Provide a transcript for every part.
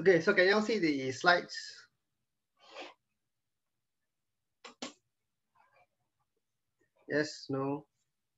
Okay, so can you all see the slides? Yes, no?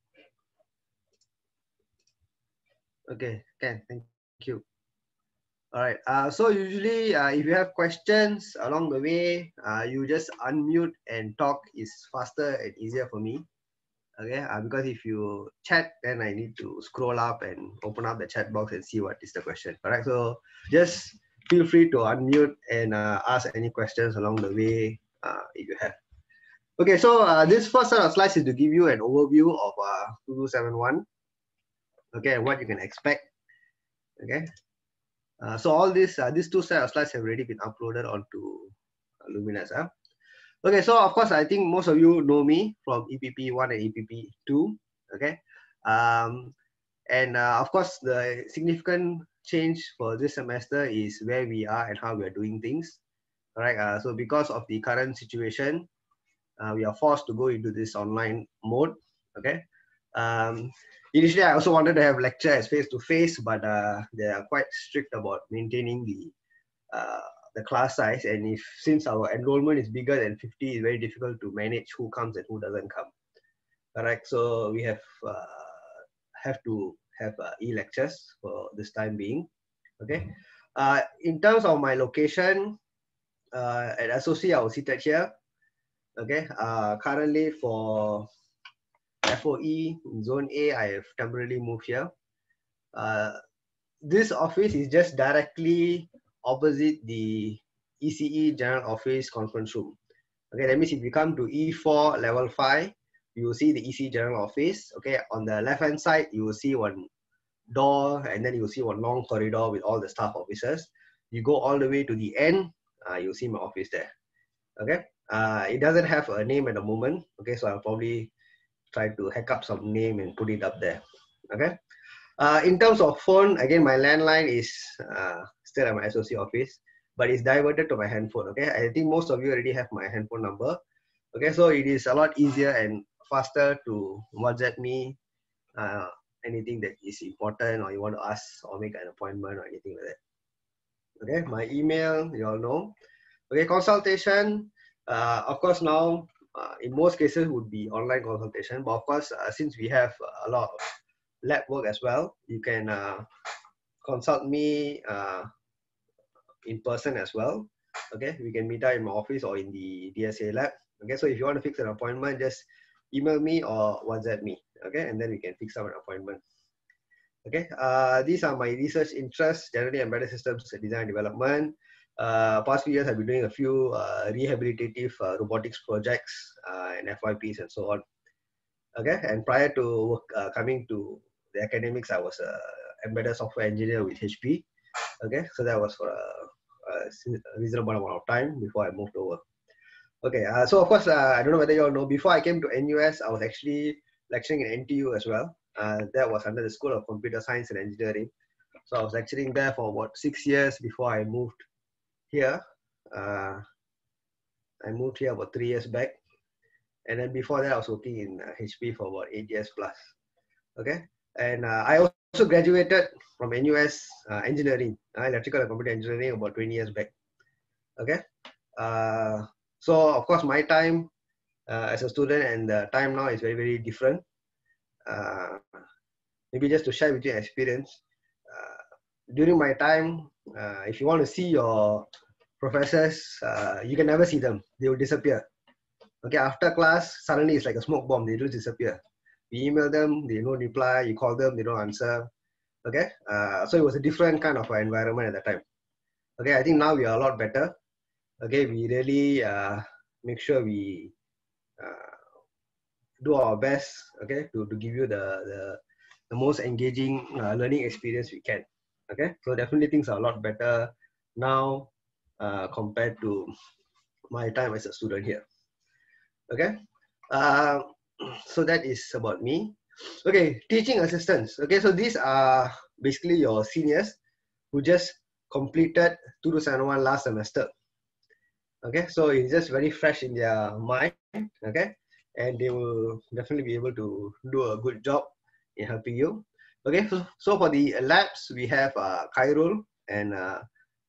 Okay, can, thank you. All right, so usually if you have questions along the way, you just unmute and talk is faster and easier for me. Okay, because if you chat, then I need to scroll up and open up the chat box and see what is the question. All right, so just feel free to unmute and ask any questions along the way if you have. Okay, so this first set of slides is to give you an overview of 2271. Okay, and what you can expect. Okay, so all these two set of slides have already been uploaded onto Luminous. Okay, so of course, I think most of you know me from EPP1 and EPP2. Okay, and of course, the significant change for this semester is where we are and how we are doing things. All right, so because of the current situation, we are forced to go into this online mode. Okay. Initially, I also wanted to have lecture as face-to-face, but they are quite strict about maintaining the class size. And if since our enrollment is bigger than 50, it's very difficult to manage who comes and who doesn't come. Correct. So we have to have e-lectures for this time being. Okay. In terms of my location, at SOC, I was seated here. Okay. Currently for FOE Zone A, I have temporarily moved here. This office is just directly opposite the ECE General Office conference room. Okay, that means if you come to E4 level 5, you will see the ECE General Office. Okay, on the left hand side, you will see one door, and then you will see one long corridor with all the staff officers. You go all the way to the end, you'll see my office there. Okay, it doesn't have a name at the moment. Okay, so I'll probably try to hack up some name and put it up there. Okay. In terms of phone, again, my landline is still at my SOC office, but it's diverted to my handphone. Okay. I think most of you already have my handphone number. Okay. So it is a lot easier and faster to WhatsApp me anything that is important or you want to ask or make an appointment or anything like that. Okay. My email, you all know. Okay. Consultation. Of course, now in most cases would be online consultation, but of course, since we have a lot of lab work as well, you can consult me in person as well. Okay, we can meet up in my office or in the DSA lab. Okay, so if you want to fix an appointment, just email me or WhatsApp me. Okay, and then we can fix up an appointment. Okay, these are my research interests, generally embedded systems design and development. Past few years, I've been doing a few rehabilitative robotics projects and FYPs and so on. Okay, and prior to coming to the academics, I was an embedded software engineer with HP. Okay, so that was for a reasonable amount of time before I moved over. Okay, so of course, I don't know whether you all know, before I came to NUS, I was actually lecturing in NTU as well. That was under the School of Computer Science and Engineering. So I was lecturing there for about 6 years before I moved here. I moved here about 3 years back. And then before that, I was working in HP for about 8 years plus. Okay, and I also graduated from NUS engineering, electrical and computer engineering about 20 years back. Okay, so of course my time as a student and the time now is very, very different. Maybe just to share with you an experience. During my time, if you want to see your professors, you can never see them. They will disappear. Okay, after class, suddenly it's like a smoke bomb. They just disappear. You email them, they don't reply. You call them, they don't answer. Okay, so it was a different kind of environment at that time. Okay, I think now we are a lot better. Okay, we really make sure we do our best. Okay, to give you the most engaging learning experience we can. Okay, so definitely things are a lot better now compared to my time as a student here. Okay, so that is about me. Okay, teaching assistants. Okay, so these are basically your seniors who just completed 2271 last semester. Okay, so it's just very fresh in their mind. Okay, and they will definitely be able to do a good job in helping you. Okay, so for the labs, we have Khairul and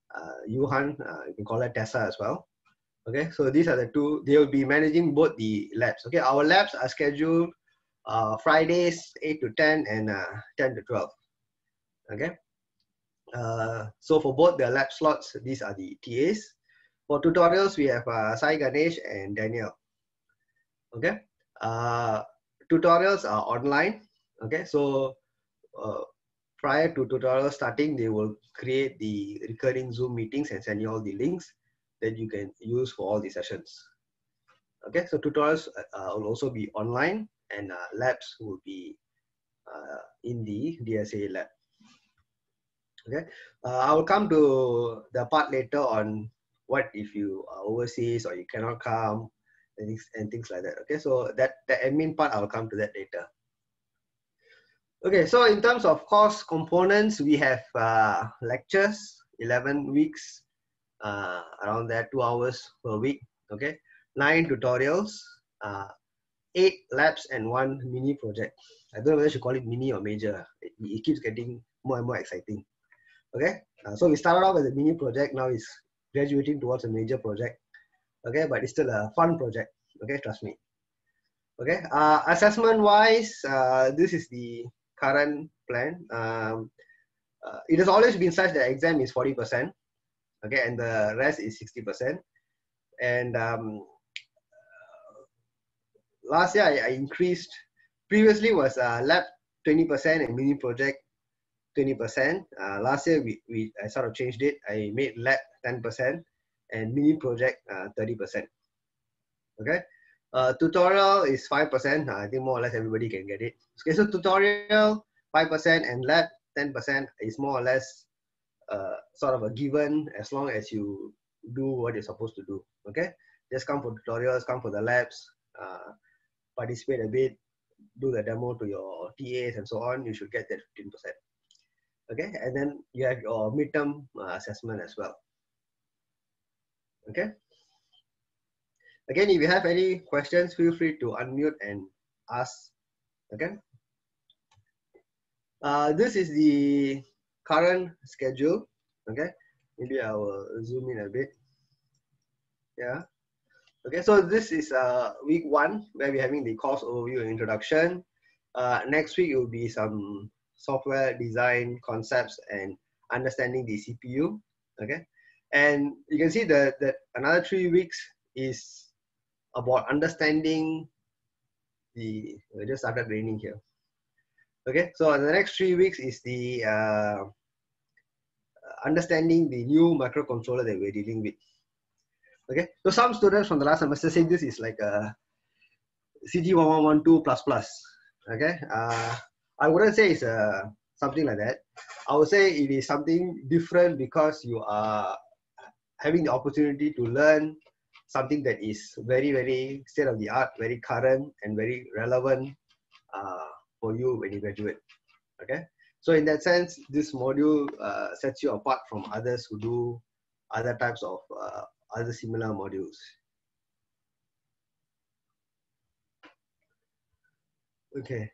Johan, you can call her Tessa as well. Okay, so these are the two. They will be managing both the labs. Okay, our labs are scheduled Fridays 8 to 10 and 10 to 12. Okay, so for both the lab slots, these are the TAs. For tutorials, we have Sai Ganesh and Daniel. Okay, tutorials are online. Okay, so prior to tutorial starting, they will create the recurring Zoom meetings and send you all the links that you can use for all the sessions. Okay, so tutorials will also be online, and labs will be in the DSA lab. Okay, I will come to the part later on what if you are overseas or you cannot come and things like that. Okay, so that the admin part, I will come to that later. Okay, so in terms of course components, we have lectures, 11 weeks, around that 2 hours per week. Okay, 9 tutorials, 8 labs, and 1 mini project. I don't know whether I should call it mini or major. It keeps getting more and more exciting. Okay, so we started off as a mini project. Now it's graduating towards a major project. Okay, but it's still a fun project. Okay, trust me. Okay, assessment wise, this is the current plan. It has always been such that exam is 40%. Okay, and the rest is 60%. And last year I increased. Previously was lab 20% and mini project 20%. Last year I sort of changed it. I made lab 10% and mini project 30%. Okay, tutorial is 5%. I think more or less everybody can get it. Okay, so tutorial 5% and lab 10% is more or less sort of a given as long as you do what you're supposed to do. Okay, just come for tutorials, come for the labs, participate a bit, do the demo to your TAs and so on. You should get that 15%. Okay, and then you have your midterm assessment as well. Okay, again, if you have any questions, feel free to unmute and ask. Okay, this is the current schedule. Okay, maybe I will zoom in a bit. Yeah. Okay, so this is week 1 where we're having the course overview and introduction. Next week it will be some software design concepts and understanding the CPU. Okay, and you can see that another 3 weeks is about understanding the. It just started raining here. Okay, so the next 3 weeks is the understanding the new microcontroller that we're dealing with. Okay, so some students from the last semester say this is like a CG1112++. Okay, I wouldn't say it's something like that. I would say it is something different because you are having the opportunity to learn something that is very, very state of the art, very current and very relevant for you when you graduate. Okay, so in that sense, this module sets you apart from others who do other types of other similar modules. Okay.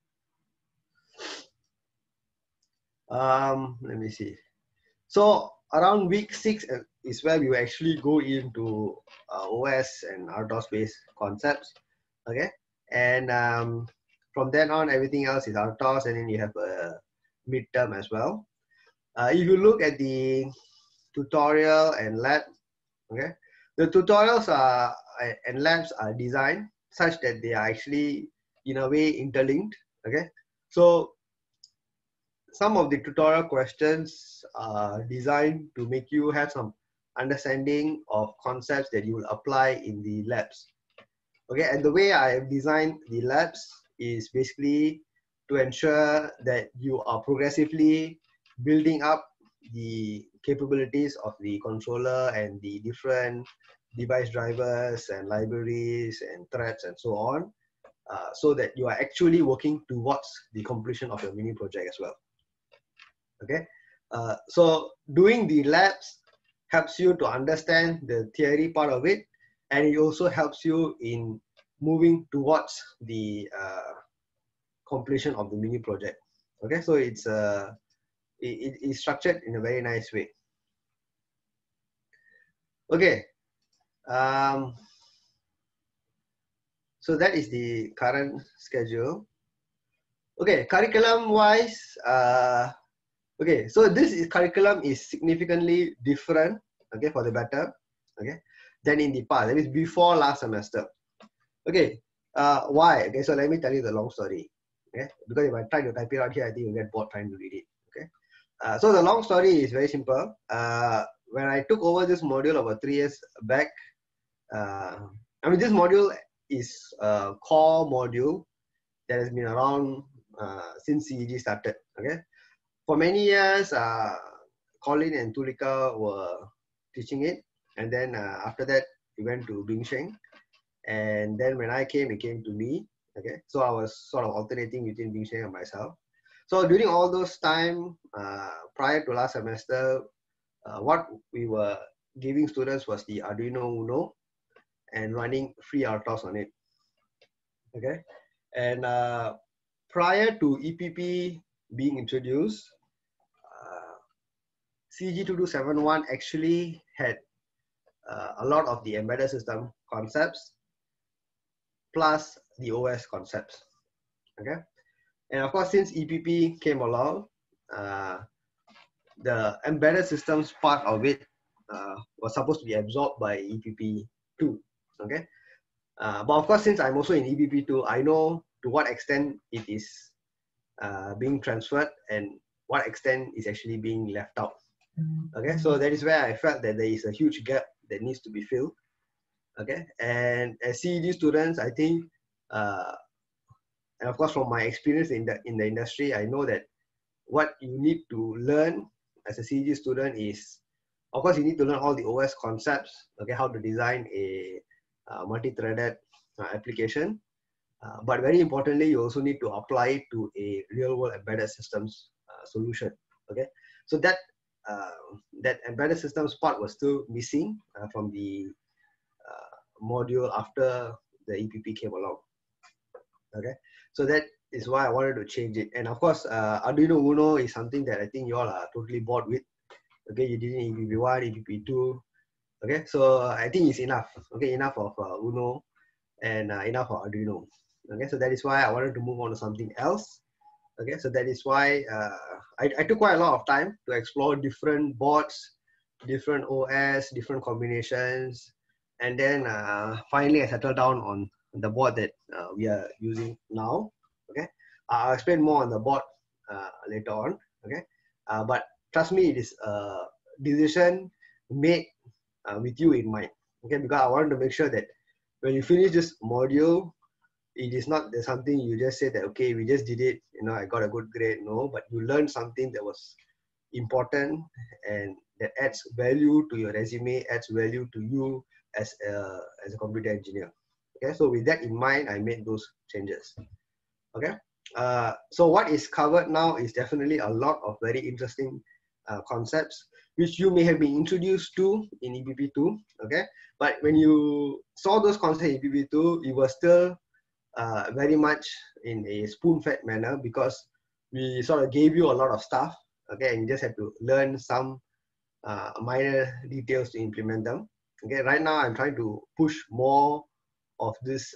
Let me see. So around week 6 is where we actually go into OS and RTOS based concepts. Okay, and from then on, everything else is RTOS, and then you have a midterm as well. If you look at the tutorial and lab, okay, the tutorials are and labs are designed such that they are actually in a way interlinked. Okay, so some of the tutorial questions are designed to make you have some understanding of concepts that you will apply in the labs. Okay, and the way I have designed the labs is basically to ensure that you are progressively building up the capabilities of the controller and the different device drivers and libraries and threads and so on, so that you are actually working towards the completion of your mini project as well. Okay, so doing the labs helps you to understand the theory part of it, and it also helps you in moving towards the completion of the mini project. Okay, so it's structured in a very nice way. Okay. So that is the current schedule. Okay, curriculum wise, okay, so curriculum is significantly different, okay, for the better, okay, than in the past. That is before last semester. Okay, why? Okay, so let me tell you the long story. Okay, because if I try to type it out here, I think you'll get bored trying to read it. Okay, so the long story is very simple. When I took over this module about 3 years back, I mean, this module is a core module that has been around since CEG started. Okay, for many years, Colin and Tulika were teaching it, and then after that, we went to Bing Sheng, and then when I came, it came to me. Okay, so I was sort of alternating between Bing Sheng and myself. So during all those time, prior to last semester, what we were giving students was the Arduino Uno and running free RTOS on it. Okay, and prior to EPP being introduced, CG2271 actually had a lot of the embedded system concepts plus the OS concepts. Okay, and of course, since EPP came along, the embedded systems part of it was supposed to be absorbed by EPP2. Okay, but of course, since I'm also in EPP2, I know to what extent it is being transferred and what extent is actually being left out. Okay, so that is where I felt that there is a huge gap that needs to be filled. Okay, and as CEG students, I think, and of course from my experience in the industry, I know that what you need to learn as a CEG student is, of course, you need to learn all the OS concepts. Okay, how to design a multi-threaded application. But very importantly, you also need to apply it to a real-world embedded systems solution. Okay, so that that embedded systems part was still missing from the module after the EPP came along. Okay, so that is why I wanted to change it. And of course, Arduino Uno is something that I think you all are totally bored with. Okay, you did it in EPP1, EPP2. Okay, so I think it's enough. Okay, enough of Uno and enough of Arduino. Okay, so that is why I wanted to move on to something else. Okay, so that is why I took quite a lot of time to explore different boards, different OS, different combinations, and then finally I settled down on the board that we are using now. Okay, I'll explain more on the board later on. Okay, but trust me, it is a decision made with you in mind. Okay, because I wanted to make sure that when you finish this module, it is not something you just say that, okay, we just did it, you know, I got a good grade. No, but you learned something that was important and that adds value to your resume, adds value to you as a computer engineer. Okay, so with that in mind, I made those changes. Okay, so what is covered now is definitely a lot of very interesting concepts which you may have been introduced to in EPP2. Okay, but when you saw those concepts in EPP2, it was still very much in a spoon-fed manner because we sort of gave you a lot of stuff, okay, and you just have to learn some minor details to implement them. Okay, right now I'm trying to push more of this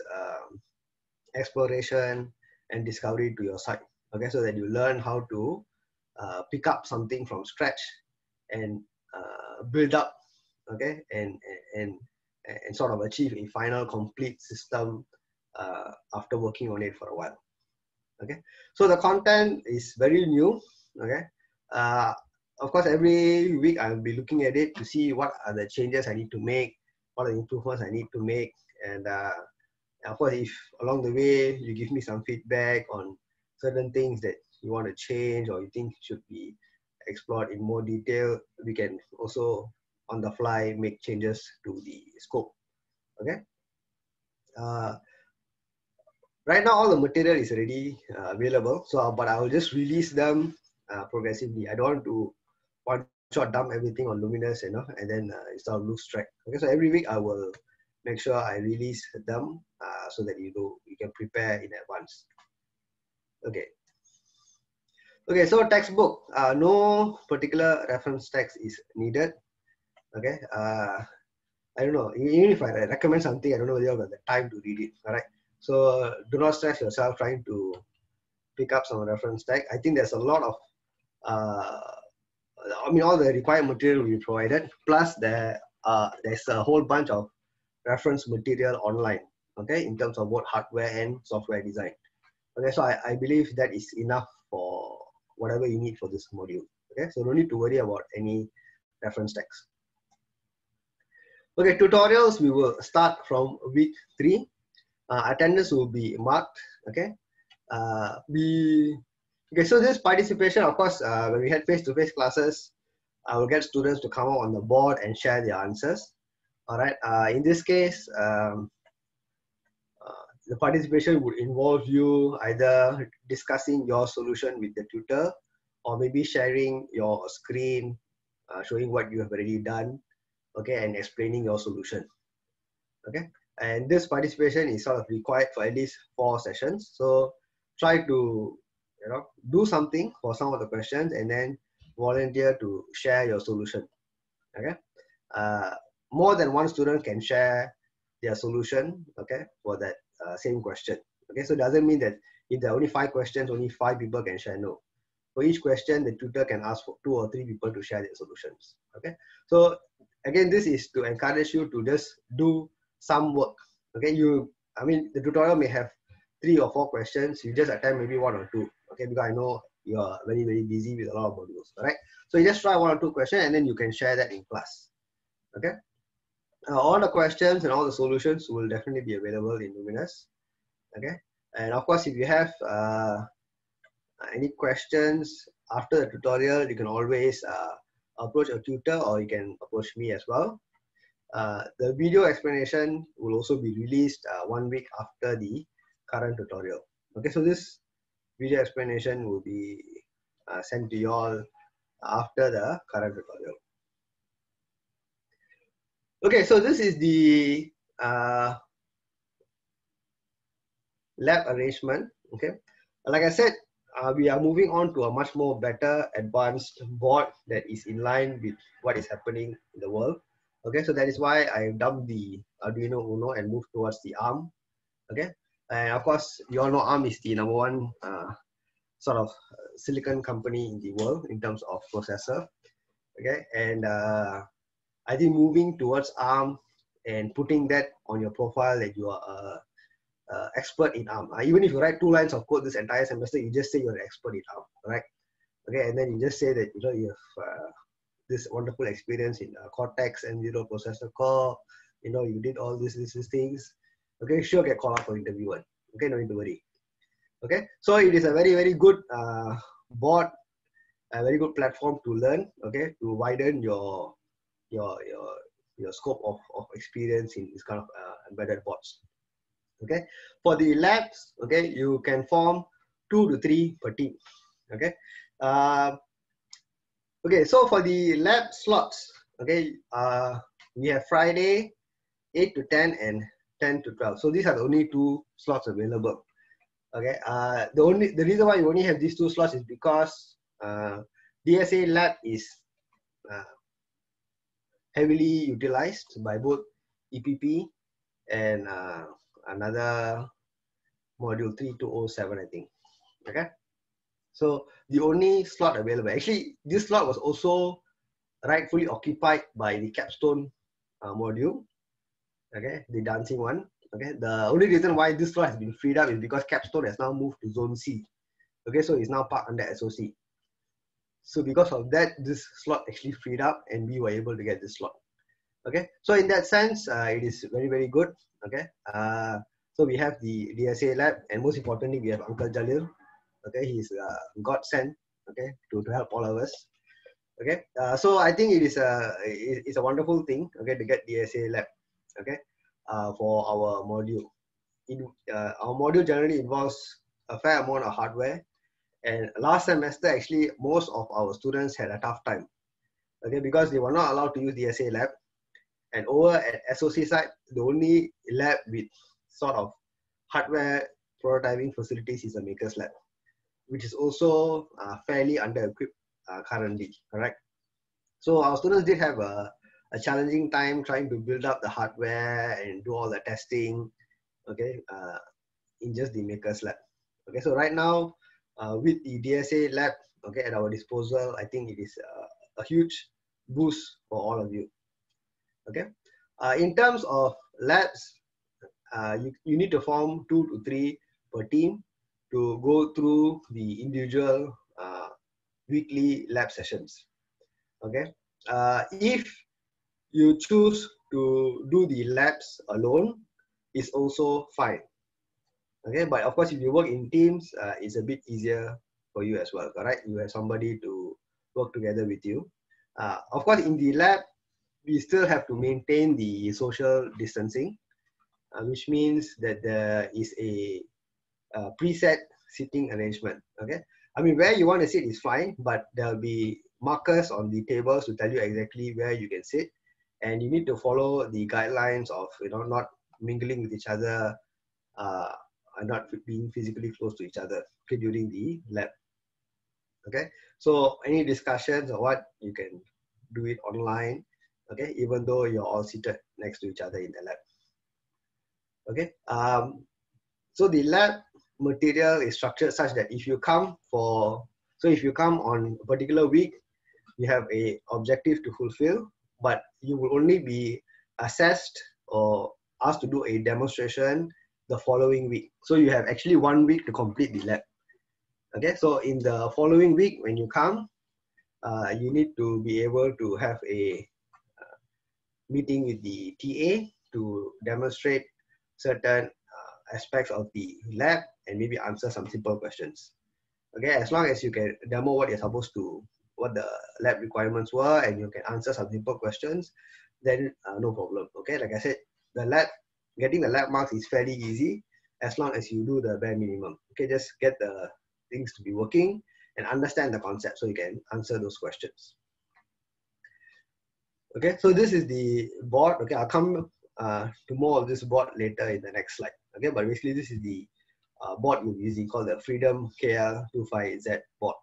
exploration and discovery to your side. Okay, so that you learn how to pick up something from scratch and build up. Okay, and sort of achieve a final complete system after working on it for a while. Okay, so the content is very new. Okay, of course, every week I'll be looking at it to see what are the changes I need to make, what are the improvements I need to make, and of course, if along the way you give me some feedback on certain things that you want to change or you think should be explored in more detail, we can also on the fly make changes to the scope. Okay. Right now, all the material is already available. So, but I will just release them progressively. I don't want to one shot dump everything on Luminous, you know, and then install lose track. Okay, so every week I will make sure I release them so that you can prepare in advance. Okay. Okay, so textbook, no particular reference text is needed. Okay, I don't know, even if I recommend something, I don't know whether you've got the time to read it. All right. So do not stress yourself trying to pick up some reference tag. I think there's a lot of, I mean, all the required material will be provided. Plus, there's a whole bunch of reference material online. Okay, in terms of both hardware and software design. Okay, so I believe that is enough for whatever you need for this module. Okay, so don't need to worry about any reference text. Okay, tutorials, we will start from week 3. Attendance will be marked. Okay, okay, so this participation, of course, when we had face-to-face classes, I will get students to come out on the board and share their answers. All right, in this case, the participation would involve you either discussing your solution with the tutor, or maybe sharing your screen, showing what you have already done, okay, and explaining your solution. Okay, and this participation is sort of required for at least 4 sessions. So try to do something for some of the questions and then volunteer to share your solution. Okay, more than one student can share their solution, okay, for that same question. Okay, so it doesn't mean that if there are only 5 questions, only 5 people can share. No, for each question, the tutor can ask for 2 or 3 people to share their solutions. Okay, so again, this is to encourage you to just do some work. Okay, I mean, the tutorial may have 3 or 4 questions. You just attempt maybe 1 or 2. Okay, because I know you're very, very busy with a lot of modules. All right, so you just try 1 or 2 questions and then you can share that in class. Okay, all the questions and all the solutions will definitely be available in Luminous. Okay, and of course, if you have any questions after the tutorial, you can always approach a tutor or you can approach me as well. The video explanation will also be released 1 week after the current tutorial. Okay, so this video explanation will be sent to you all after the current tutorial. Okay, so this is the lab arrangement. Okay, like I said, we are moving on to a much more better advanced board that is in line with what is happening in the world. Okay, so that is why I dumped the Arduino Uno and moved towards the ARM. Okay, and of course, you all know ARM is the #1 sort of silicon company in the world in terms of processor. Okay, and I think moving towards ARM and putting that on your profile that you are expert in ARM. Even if you write 2 lines of code this entire semester, you just say you're an expert in ARM, right? Okay, and then you just say that you have this wonderful experience in Cortex M0 processor core. You did all these things. Okay, sure, get called up for interview one. Okay, no need to worry. Okay, so it is a very, very good board, a very good platform to learn. Okay, to widen your scope of experience in this kind of embedded boards. Okay, for the labs, okay, you can form 2 to 3 per team. Okay, okay, so for the lab slots, okay, we have Friday 8 to 10 and 10 to 12. So these are the only 2 slots available. Okay, the reason why you only have these 2 slots is because DSA lab is heavily utilized by both EPP and another module 3207, I think. Okay, so the only slot available, actually this slot was also rightfully occupied by the capstone module. Okay, the dancing one. Okay, the only reason why this slot has been freed up is because capstone has now moved to zone C. Okay, so it's now parked under SOC. So because of that, this slot actually freed up and we were able to get this slot. Okay, so in that sense, it is very, very good. Okay, so we have the DSA lab, and most importantly, we have Uncle Jalil. Okay, he's God sent. Okay, to help all of us. Okay, so I think it's a wonderful thing. Okay, to get DSA lab. Okay, for our module. Our module generally involves a fair amount of hardware, and last semester actually most of our students had a tough time. Okay, because they were not allowed to use DSA lab. And over at SOC side, the only lab with sort of hardware prototyping facilities is a Makers Lab, which is also fairly under-equipped currently, correct? So our students did have a a challenging time trying to build up the hardware and do all the testing, okay, in just the Makers Lab. Okay, so right now with the DSA lab, okay, at our disposal, I think it is a huge boost for all of you. Okay, in terms of labs, you need to form 2 to 3 per team to go through the individual weekly lab sessions. Okay, if you choose to do the labs alone, it's also fine. Okay, but of course, if you work in teams, it's a bit easier for you as well. Correct? You have somebody to work together with you. Of course, in the lab, we still have to maintain the social distancing, which means that there is a preset sitting arrangement. Okay, I mean, where you want to sit is fine, but there'll be markers on the tables to tell you exactly where you can sit, and you need to follow the guidelines of not mingling with each other, and not being physically close to each other, okay, during the lab. Okay, so any discussions or what, you can do it online, okay, even though you're all seated next to each other in the lab. Okay, so the lab material is structured such that if you come on a particular week, you have a objective to fulfill, but you will only be assessed or asked to do a demonstration the following week. So you have actually 1 week to complete the lab. Okay, so in the following week when you come, you need to be able to have a meeting with the TA to demonstrate certain aspects of the lab and maybe answer some simple questions. Okay, as long as you can demo what you're supposed to, what the lab requirements were, and you can answer some simple questions, then no problem. Okay, like I said, getting the lab marks is fairly easy as long as you do the bare minimum. Okay, just get the things to be working and understand the concept so you can answer those questions. Okay, so this is the board. Okay, I'll come to more of this board later in the next slide. Okay, but basically this is the board we're using, called the Freedom KL25Z board.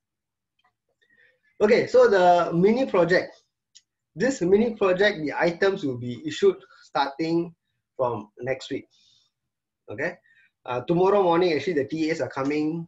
Okay, so the mini project. This mini project, the items will be issued starting from next week. Okay, tomorrow morning, actually the TAs are coming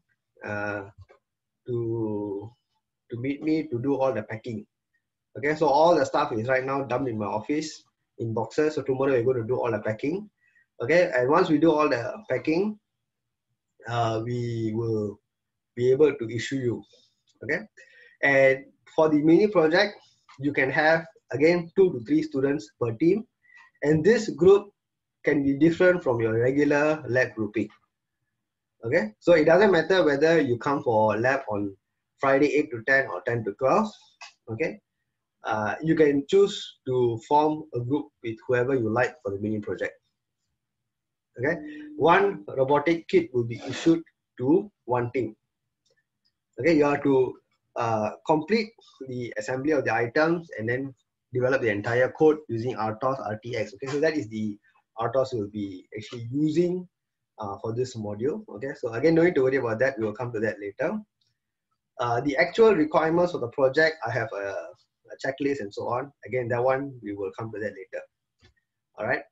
to meet me to do all the packing. Okay, so all the stuff is right now dumped in my office in boxes. So tomorrow we're going to do all the packing. Okay, and once we do all the packing, we will be able to issue you. Okay, and for the mini project, you can have again 2 to 3 students per team, and this group can be different from your regular lab grouping. Okay, so it doesn't matter whether you come for lab on Friday 8 to 10 or 10 to 12. Okay, you can choose to form a group with whoever you like for the mini project. Okay, one robotic kit will be issued to one team. Okay, you have to complete the assembly of the items and then develop the entire code using RTOS RTX. Okay, so that is the RTOS we'll be actually using for this module. Okay, so again, no need to worry about that. We will come to that later. The actual requirements for the project, I have a checklist and so on. Again, that one we will come to that later. All right.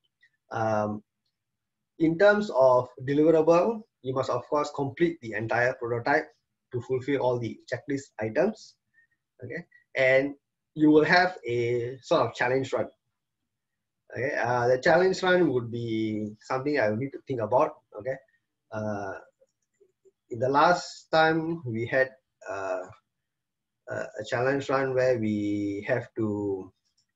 In terms of deliverable, you must of course complete the entire prototype to fulfill all the checklist items. Okay, and you will have a sort of challenge run. Okay, the challenge run would be something I will need to think about. Okay, in the last time we had a challenge run where we have to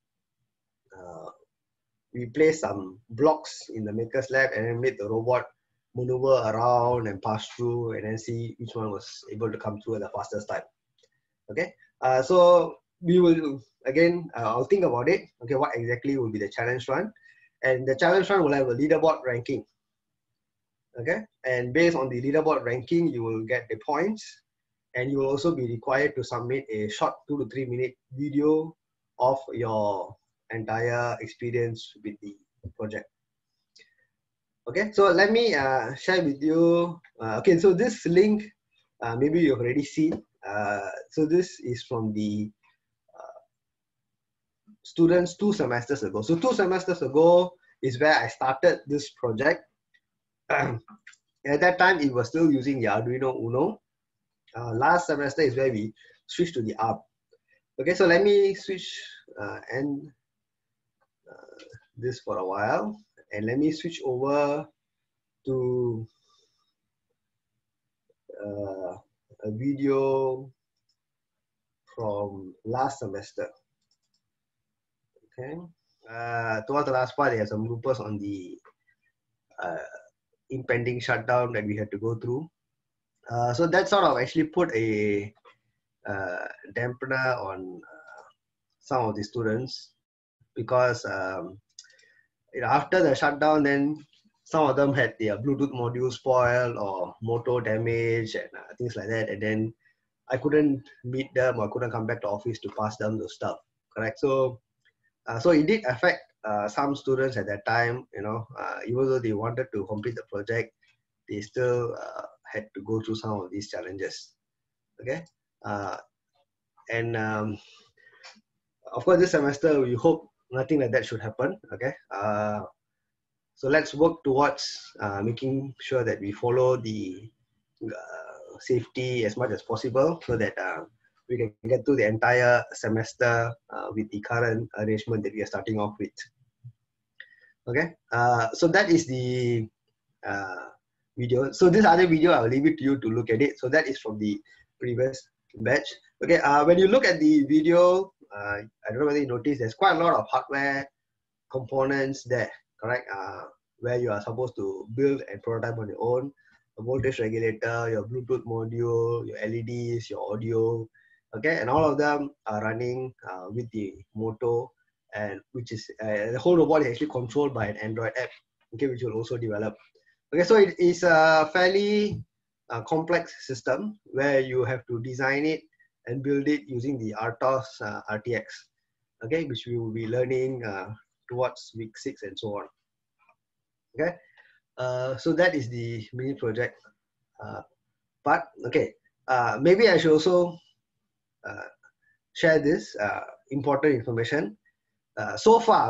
we place some blocks in the Makers Lab and then make the robot maneuver around and pass through and then see which one was able to come through at the fastest time. Okay, so we will again, I'll think about it. Okay, what exactly will be the challenge run? And the challenge run will have a leaderboard ranking. Okay, and based on the leaderboard ranking, you will get the points, and you will also be required to submit a short 2 to 3 minute video of your entire experience with the project. Okay, so let me share with you. Okay, so this link, maybe you've already seen. So this is from the students 2 semesters ago. So 2 semesters ago is where I started this project. At that time, it was still using the Arduino Uno. Last semester is where we switched to the ARM. Okay, so let me switch and this for a while, and let me switch over to a video from last semester. Okay, towards the last part, there are some bloopers on the impending shutdown that we had to go through. So that sort of actually put a dampener on some of the students, because after the shutdown, then some of them had their Bluetooth module spoiled or motor damage and things like that, and then I couldn't meet them, or couldn't come back to office to pass them the stuff. Correct. So so it did affect some students at that time. Even though they wanted to complete the project, they still had to go through some of these challenges. Okay, and of course, this semester we hope nothing like that should happen. Okay, so let's work towards making sure that we follow the safety as much as possible, so that we can get through the entire semester with the current arrangement that we are starting off with. Okay, so that is the video. So this other video, I'll leave it to you to look at it. So that is from the previous batch. Okay, when you look at the video, I don't know whether you notice, there's quite a lot of hardware components there, correct? Where you are supposed to build and prototype on your own. A voltage regulator, your Bluetooth module, your LEDs, your audio, okay, and all of them are running with the Moto, and which is the whole robot is actually controlled by an Android app, okay, which will also develop. Okay, so it is a fairly complex system where you have to design it and build it using the RTOS RTX, okay, which we will be learning towards week 6 and so on. Okay, so that is the mini project part. Okay, maybe I should also share this important information. So far,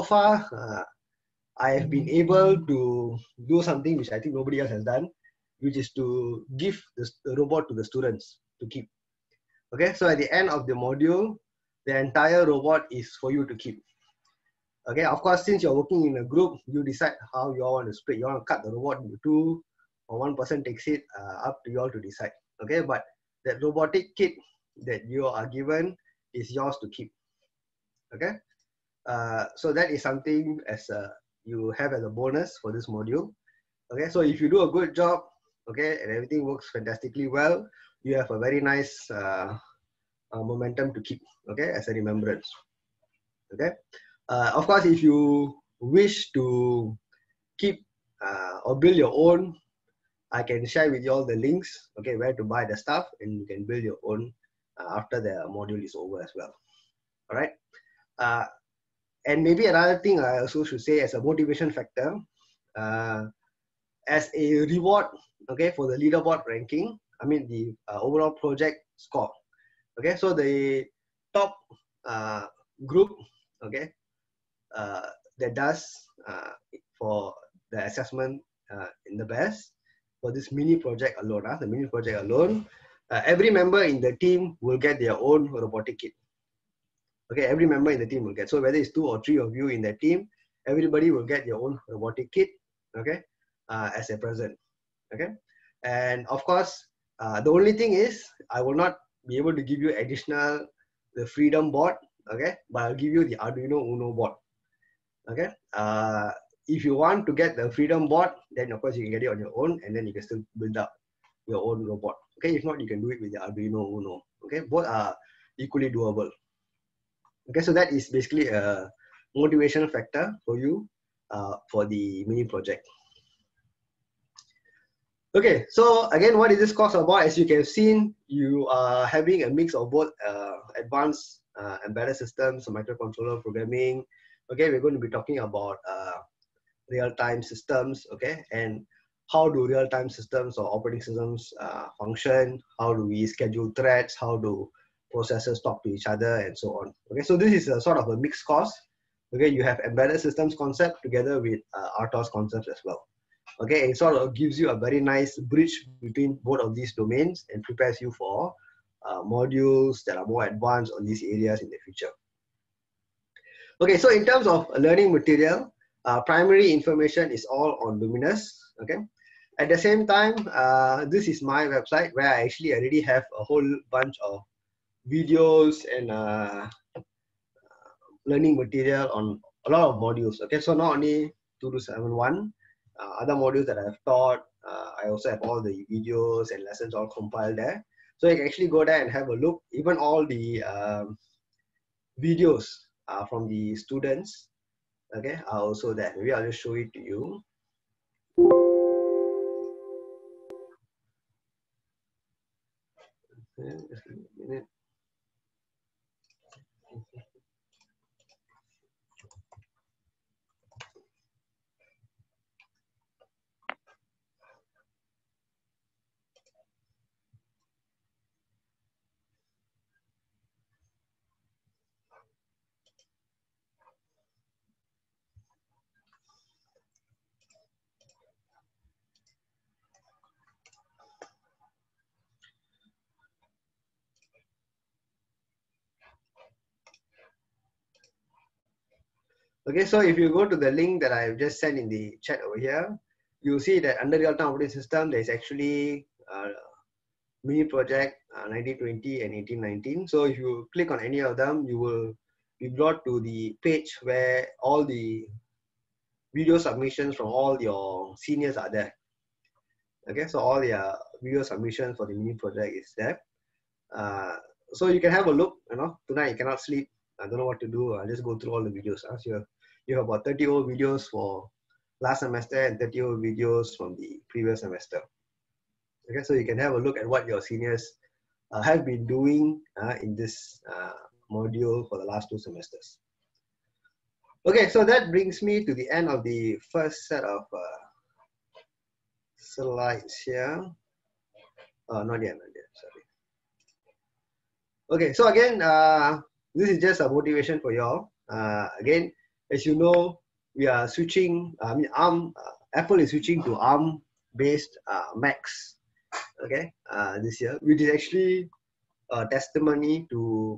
I have been able to do something which I think nobody else has done, which is to give the robot to the students to keep. Okay, so at the end of the module, the entire robot is for you to keep. Okay, of course, since you're working in a group, you decide how you all want to split. You want to cut the robot into 2, or one person takes it, up to you all to decide. Okay, but that robotic kit that you are given is yours to keep. Okay, so that is something as you have as a bonus for this module. Okay, so if you do a good job, okay, and everything works fantastically well, you have a very nice momentum to keep, okay, as a remembrance. Okay, of course, if you wish to keep or build your own, I can share with you all the links, okay, where to buy the stuff, and you can build your own after the module is over as well. All right, and maybe another thing I also should say as a motivation factor, as a reward, okay, for the leaderboard ranking, I mean the overall project score. Okay, so the top group, okay, that does for the assessment in the best for this mini project alone, the mini project alone, every member in the team will get their own robotic kit. Okay, every member in the team will get. So whether it's 2 or 3 of you in the team, everybody will get your own robotic kit, okay, as a present. Okay, and of course, the only thing is I will not be able to give you additional the Freedom board, okay, but I'll give you the Arduino Uno board. Okay, if you want to get the Freedom board, then of course you can get it on your own, and then you can still build up your own robot. Okay, if not, you can do it with the Arduino Uno. Okay, both are equally doable. Okay, so that is basically a motivation factor for you for the mini project. Okay, so again, what is this course about? As you can have seen, you are having a mix of both advanced embedded systems, microcontroller programming. Okay, we're going to be talking about real-time systems, okay, and how do real-time systems or operating systems function? How do we schedule threads? How do processors talk to each other and so on. Okay, so this is a sort of a mixed course. Okay, you have embedded systems concept together with RTOS concepts as well. Okay, it sort of gives you a very nice bridge between both of these domains and prepares you for modules that are more advanced on these areas in the future. Okay, so in terms of learning material, primary information is all on Luminous. Okay, at the same time, this is my website where I actually already have a whole bunch of videos and learning material on a lot of modules. Okay, so not only 2271, other modules that I've taught, I also have all the videos and lessons all compiled there. So you can actually go there and have a look. Even all the videos from the students, okay, are also there. Maybe I'll just show it to you. Okay, just give me a minute. Okay, so if you go to the link that I've just sent in the chat over here, you'll see that under real-time operating system, there's actually mini project 1920 and 1819. So if you click on any of them, you will be brought to the page where all the video submissions from all your seniors are there. Okay, so all the video submissions for the mini project is there. So you can have a look. You know, tonight you cannot sleep. I don't know what to do. I'll just go through all the videos. So you have about 30 old videos for last semester and 30 old videos from the previous semester. Okay, so you can have a look at what your seniors have been doing in this module for the last 2 semesters. Okay, so that brings me to the end of the first set of slides here. Not yet, sorry. Okay, so again, this is just a motivation for y'all. Again, as you know, we are switching, Apple is switching to ARM-based Macs, okay, this year, which is actually a testimony to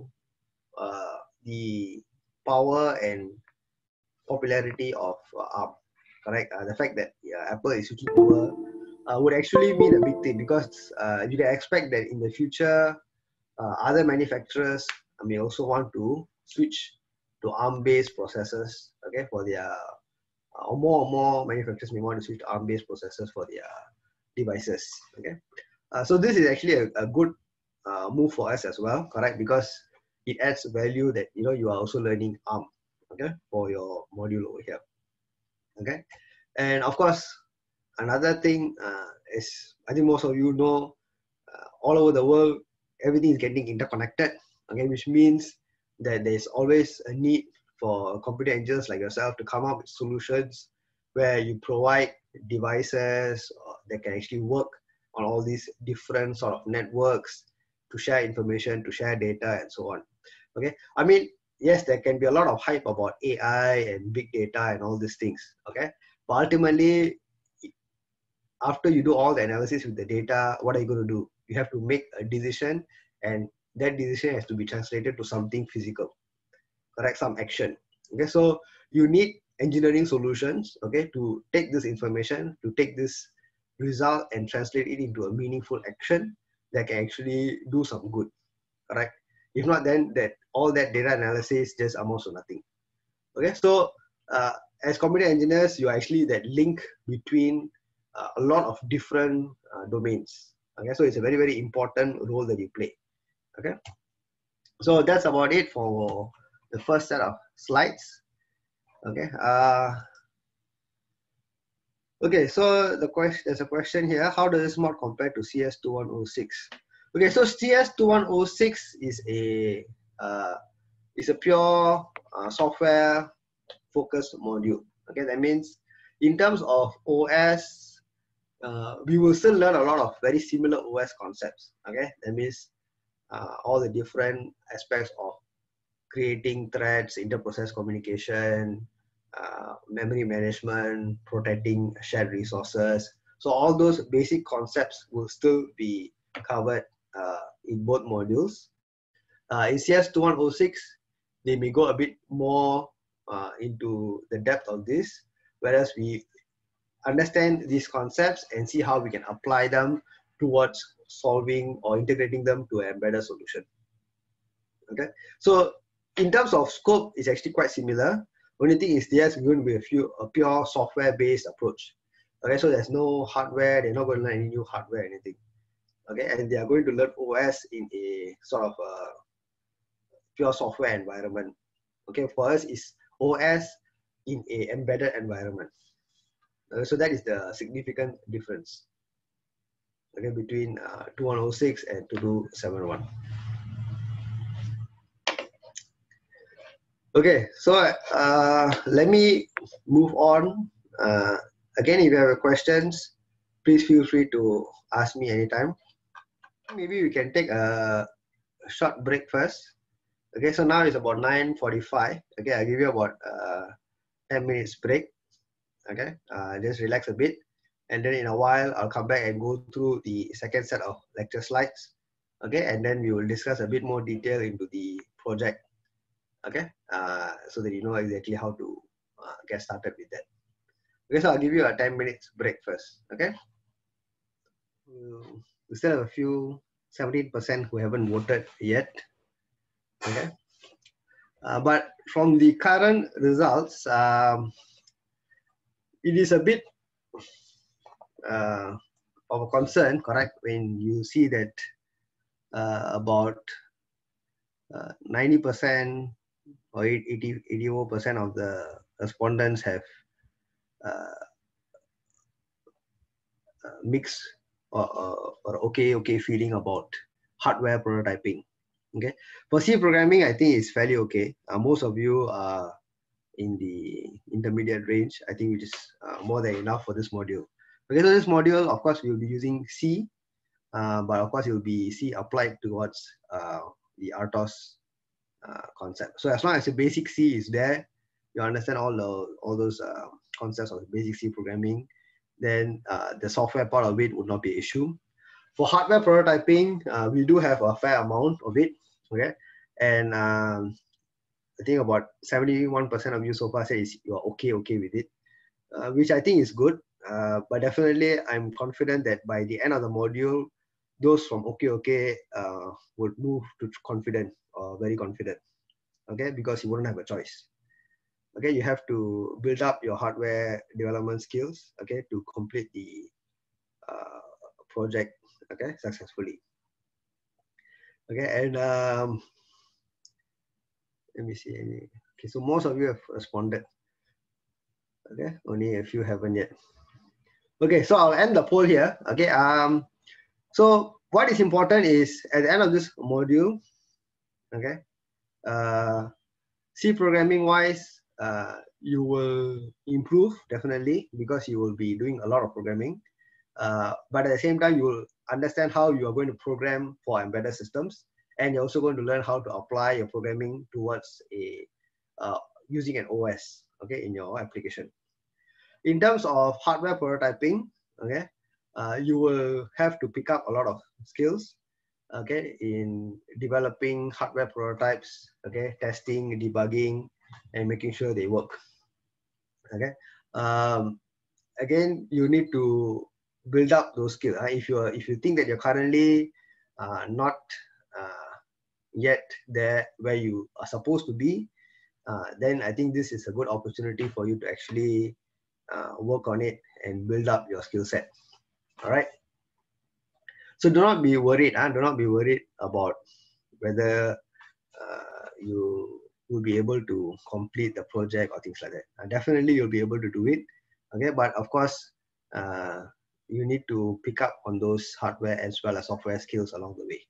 the power and popularity of ARM, correct? The fact that Apple is switching over would actually mean a big thing, because you can expect that in the future, other manufacturers may also want to switch to ARM-based processors, okay, for their, or more manufacturers may want to switch to ARM-based processors for their devices, okay. So this is actually a good move for us as well, correct, because it adds value that, you know, you are also learning ARM, okay, for your module over here, okay. And of course, another thing is, I think most of you know, all over the world, everything is getting interconnected, okay, which means that there's always a need for computer engineers like yourself to come up with solutions where you provide devices that can actually work on all these different sort of networks to share information, to share data, and so on. Okay, I mean, yes, there can be a lot of hype about AI and big data and all these things, okay, but ultimately, after you do all the analysis with the data, what are you going to do? You have to make a decision, and that decision has to be translated to something physical, correct, some action. Okay, so you need engineering solutions, okay, to take this information, to take this result and translate it into a meaningful action that can actually do some good, correct? If not, then all that data analysis just amounts to nothing. Okay, so as computer engineers, you're actually that link between a lot of different domains. Okay, so it's a very, very important role that you play. Okay, so that's about it for the first set of slides. Okay, okay, so there's a question here: how does this mod compare to CS2106? Okay, so CS2106 is a pure software focused module. Okay, that means in terms of OS, we will still learn a lot of very similar OS concepts. Okay, that means all the different aspects of creating threads, inter-process communication, memory management, protecting shared resources. So all those basic concepts will still be covered in both modules. In CS 2106, they may go a bit more into the depth of this, whereas we understand these concepts and see how we can apply them towards solving or integrating them to an embedded solution. Okay, so in terms of scope, it's actually quite similar. Only thing is there's going to be a pure software-based approach. Okay, so there's no hardware. They're not going to learn any new hardware or anything. Okay, and they are going to learn OS in a sort of a pure software environment. Okay, for us is OS in a embedded environment. So that is the significant difference. Okay, between 2106 and 2271. Okay, so let me move on. Again, if you have questions, please feel free to ask me anytime. Maybe we can take a short break first. Okay, so now it's about 9:45. Okay, I'll give you about 10 minutes break. Okay, just relax a bit. And then in a while, I'll come back and go through the second set of lecture slides. Okay, and then we will discuss a bit more detail into the project. Okay, so that you know exactly how to get started with that. Okay, so I'll give you a 10 minutes break first. Okay, we still have a few 17% who haven't voted yet. Okay, but from the current results, it is a bit of a concern, correct, when you see that about 90% or 84% of the respondents have mixed or okay feeling about hardware prototyping. Okay, for C programming, I think it's fairly okay. Most of you are in the intermediate range, I think, which is more than enough for this module. Okay, so this module, of course, we'll be using C, but of course, it will be C applied towards the RTOS concept. So as long as the basic C is there, you understand all those concepts of basic C programming, then the software part of it would not be an issue. For hardware prototyping, we do have a fair amount of it. Okay, and I think about 71% of you so far say you are okay with it, which I think is good. But definitely, I'm confident that by the end of the module, those from okay would move to confident or very confident. Okay, because you wouldn't have a choice. Okay, you have to build up your hardware development skills. Okay, to complete the project. Okay, successfully. Okay, and let me see. Okay, so most of you have responded. Okay, only a few haven't yet. Okay, so I'll end the poll here. Okay, so what is important is at the end of this module, okay, C programming wise, you will improve definitely because you will be doing a lot of programming. But at the same time, you will understand how you are going to program for embedded systems, and you're also going to learn how to apply your programming towards a using an OS, okay, in your application. In terms of hardware prototyping, okay, you will have to pick up a lot of skills, okay, in developing hardware prototypes, okay, testing, debugging, and making sure they work. Okay, again, you need to build up those skills. If you think that you're currently not yet there where you are supposed to be, then I think this is a good opportunity for you to actually work on it and build up your skill set. All right. So do not be worried. Do not be worried about whether you will be able to complete the project or things like that. Definitely, you'll be able to do it. Okay, but of course, you need to pick up on those hardware as well as software skills along the way.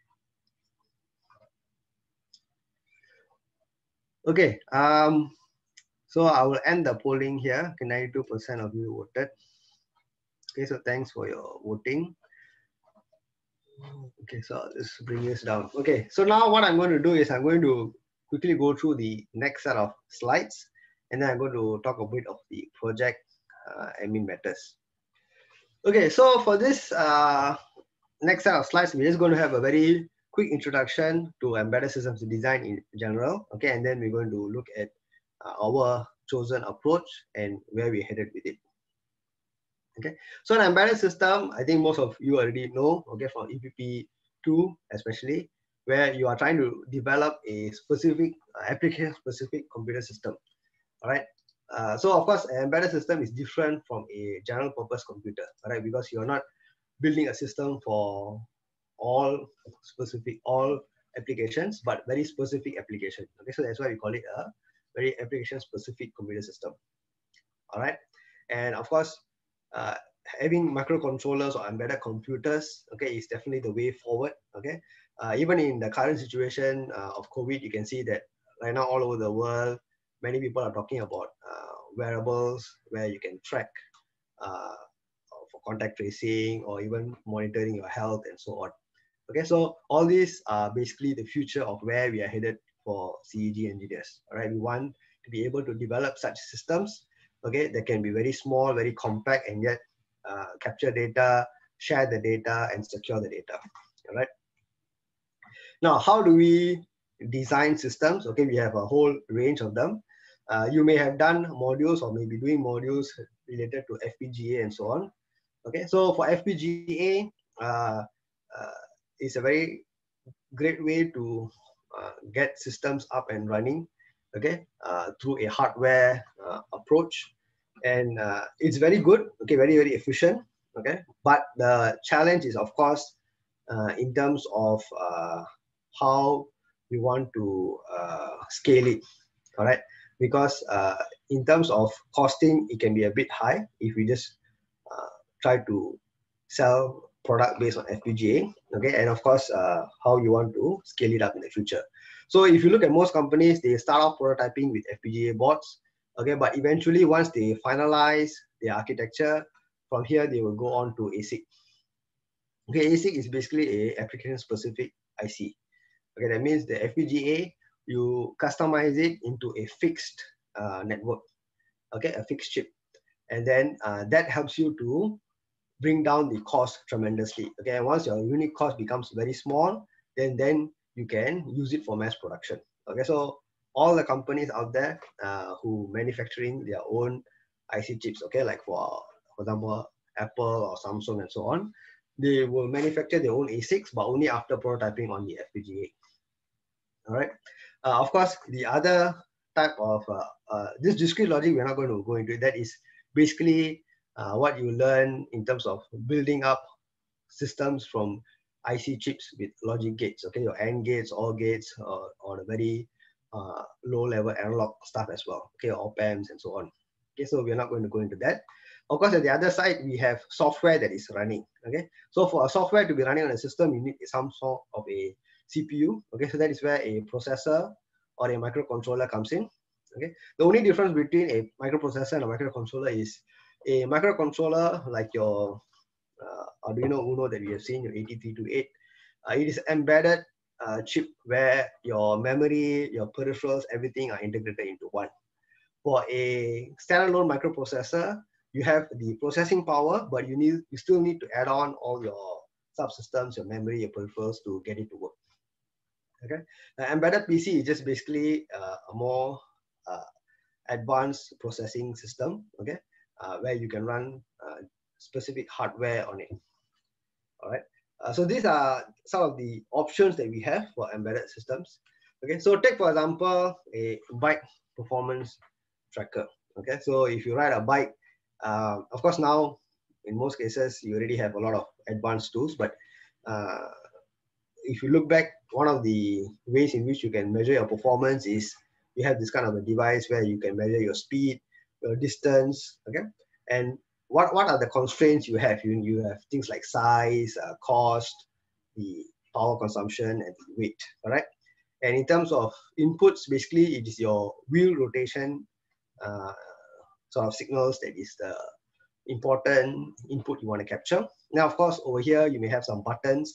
Okay, so I will end the polling here. 92% of you voted. Okay, so thanks for your voting. Okay, so let's bring this down. Okay, so now what I'm going to do is I'm going to quickly go through the next set of slides, and then I'm going to talk a bit of the project admin matters. Okay, so for this next set of slides, we're just going to have a very quick introduction to embedded systems design in general. Okay, and then we're going to look at our chosen approach and where we're headed with it. Okay, so an embedded system, I think most of you already know, okay, from EPP2 especially, where you are trying to develop a specific application specific computer system. All right. So of course, an embedded system is different from a general purpose computer, all right, because you're not building a system for all applications, but very specific application. Okay, so that's why we call it a very application specific computer system. All right, and of course, uh, having microcontrollers or embedded computers, okay, is definitely the way forward. Okay, even in the current situation of COVID, you can see that right now all over the world, many people are talking about wearables where you can track uh, for contact tracing or even monitoring your health and so on. Okay, so all these are basically the future of where we are headed for CEG engineers. All right, we want to be able to develop such systems, okay, that can be very small, very compact, and yet capture data, share the data, and secure the data. All right. Now, how do we design systems? Okay, we have a whole range of them. You may have done modules or maybe doing modules related to FPGA and so on. Okay, so for FPGA, it's a very great way to get systems up and running, okay, through a hardware approach. And it's very good, okay, very, very efficient, okay. But the challenge is, of course, in terms of how you want to scale it, all right? Because in terms of costing, it can be a bit high if we just try to sell product based on FPGA, okay, and of course how you want to scale it up in the future. So if you look at most companies, they start off prototyping with FPGA boards, okay, but eventually once they finalize their architecture, from here they will go on to ASIC. Okay, ASIC is basically a application specific IC. Okay, that means the FPGA, you customize it into a fixed network, okay, a fixed chip, and then that helps you to bring down the cost tremendously. Okay, and once your unit cost becomes very small, then you can use it for mass production. Okay, so all the companies out there who manufacturing their own IC chips, okay, like for example Apple or Samsung and so on, they will manufacture their own ASICs, but only after prototyping on the FPGA. All right. Of course, the other type of this discrete logic, we're not going to go into it. That is basically what you learn in terms of building up systems from IC chips with logic gates. Okay, your AND gates, OR gates, or the very low-level analog stuff as well. Okay, op amps and so on. Okay, so we're not going to go into that. Of course, at the other side, we have software that is running. Okay, so for a software to be running on a system, you need some sort of a CPU. Okay, so that is where a processor or a microcontroller comes in. Okay, the only difference between a microprocessor and a microcontroller is a microcontroller like your Arduino Uno that we have seen, your 8328. It is embedded chip where your memory, your peripherals, everything are integrated into one. For a standalone microprocessor, you have the processing power, but you still need to add on all your subsystems, your memory, your peripherals to get it to work. Okay, embedded PC is just basically a more advanced processing system. Okay, where you can run specific hardware on it. All right. So these are some of the options that we have for embedded systems. Okay, so take for example a bike performance tracker. Okay, so if you ride a bike, of course now in most cases you already have a lot of advanced tools, but if you look back, one of the ways in which you can measure your performance is you have this kind of a device where you can measure your speed, your distance, okay, and what are the constraints you have? You have things like size, cost, the power consumption, and the weight. All right. And in terms of inputs, basically it is your wheel rotation uh, sort of signals that is the important input you want to capture. Now, of course, over here you may have some buttons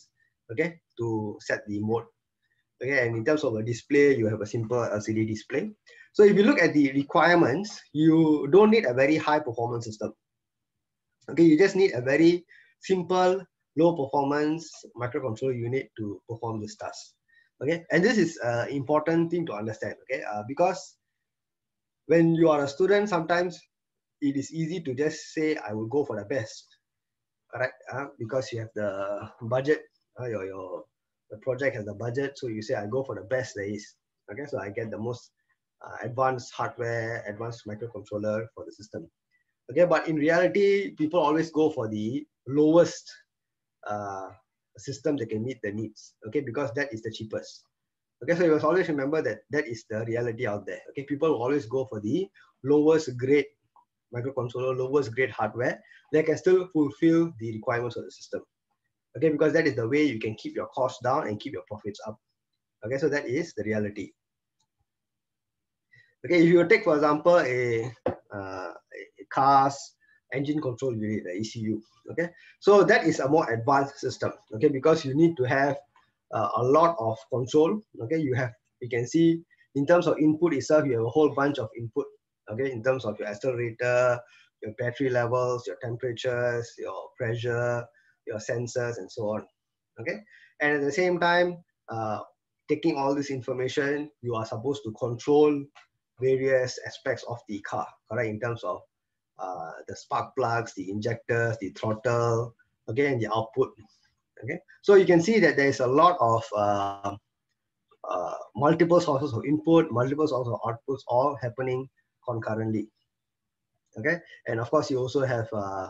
okay, to set the mode. Okay, and in terms of a display, you have a simple LCD display. So if you look at the requirements, you don't need a very high performance system. Okay, you just need a very simple, low performance microcontroller unit to perform this task. Okay, and this is an important thing to understand. Okay, because when you are a student, sometimes it is easy to just say, I will go for the best, correct? Because you have the budget, the project has the budget, so you say, I go for the best there is. Okay, so I get the most advanced hardware, advanced microcontroller for the system. Okay, but in reality, people always go for the lowest uh, system that can meet the needs. Okay, because that is the cheapest. Okay, so you must always remember that that is the reality out there. Okay, people will always go for the lowest grade microcontroller, lowest grade hardware that can still fulfill the requirements of the system. Okay, because that is the way you can keep your costs down and keep your profits up. Okay, so that is the reality. Okay, if you take, for example, a car's engine control unit, the ECU. Okay, so that is a more advanced system. Okay, because you need to have a lot of control. Okay, you can see in terms of input itself, you have a whole bunch of input. Okay, in terms of your accelerator, your battery levels, your temperatures, your pressure, your sensors, and so on. Okay, and at the same time, taking all this information, you are supposed to control various aspects of the car, correct? In terms of the spark plugs, the injectors, the throttle, okay, and the output. Okay, so you can see that there is a lot of multiple sources of input, multiple sources of outputs, all happening concurrently. Okay, and of course you also have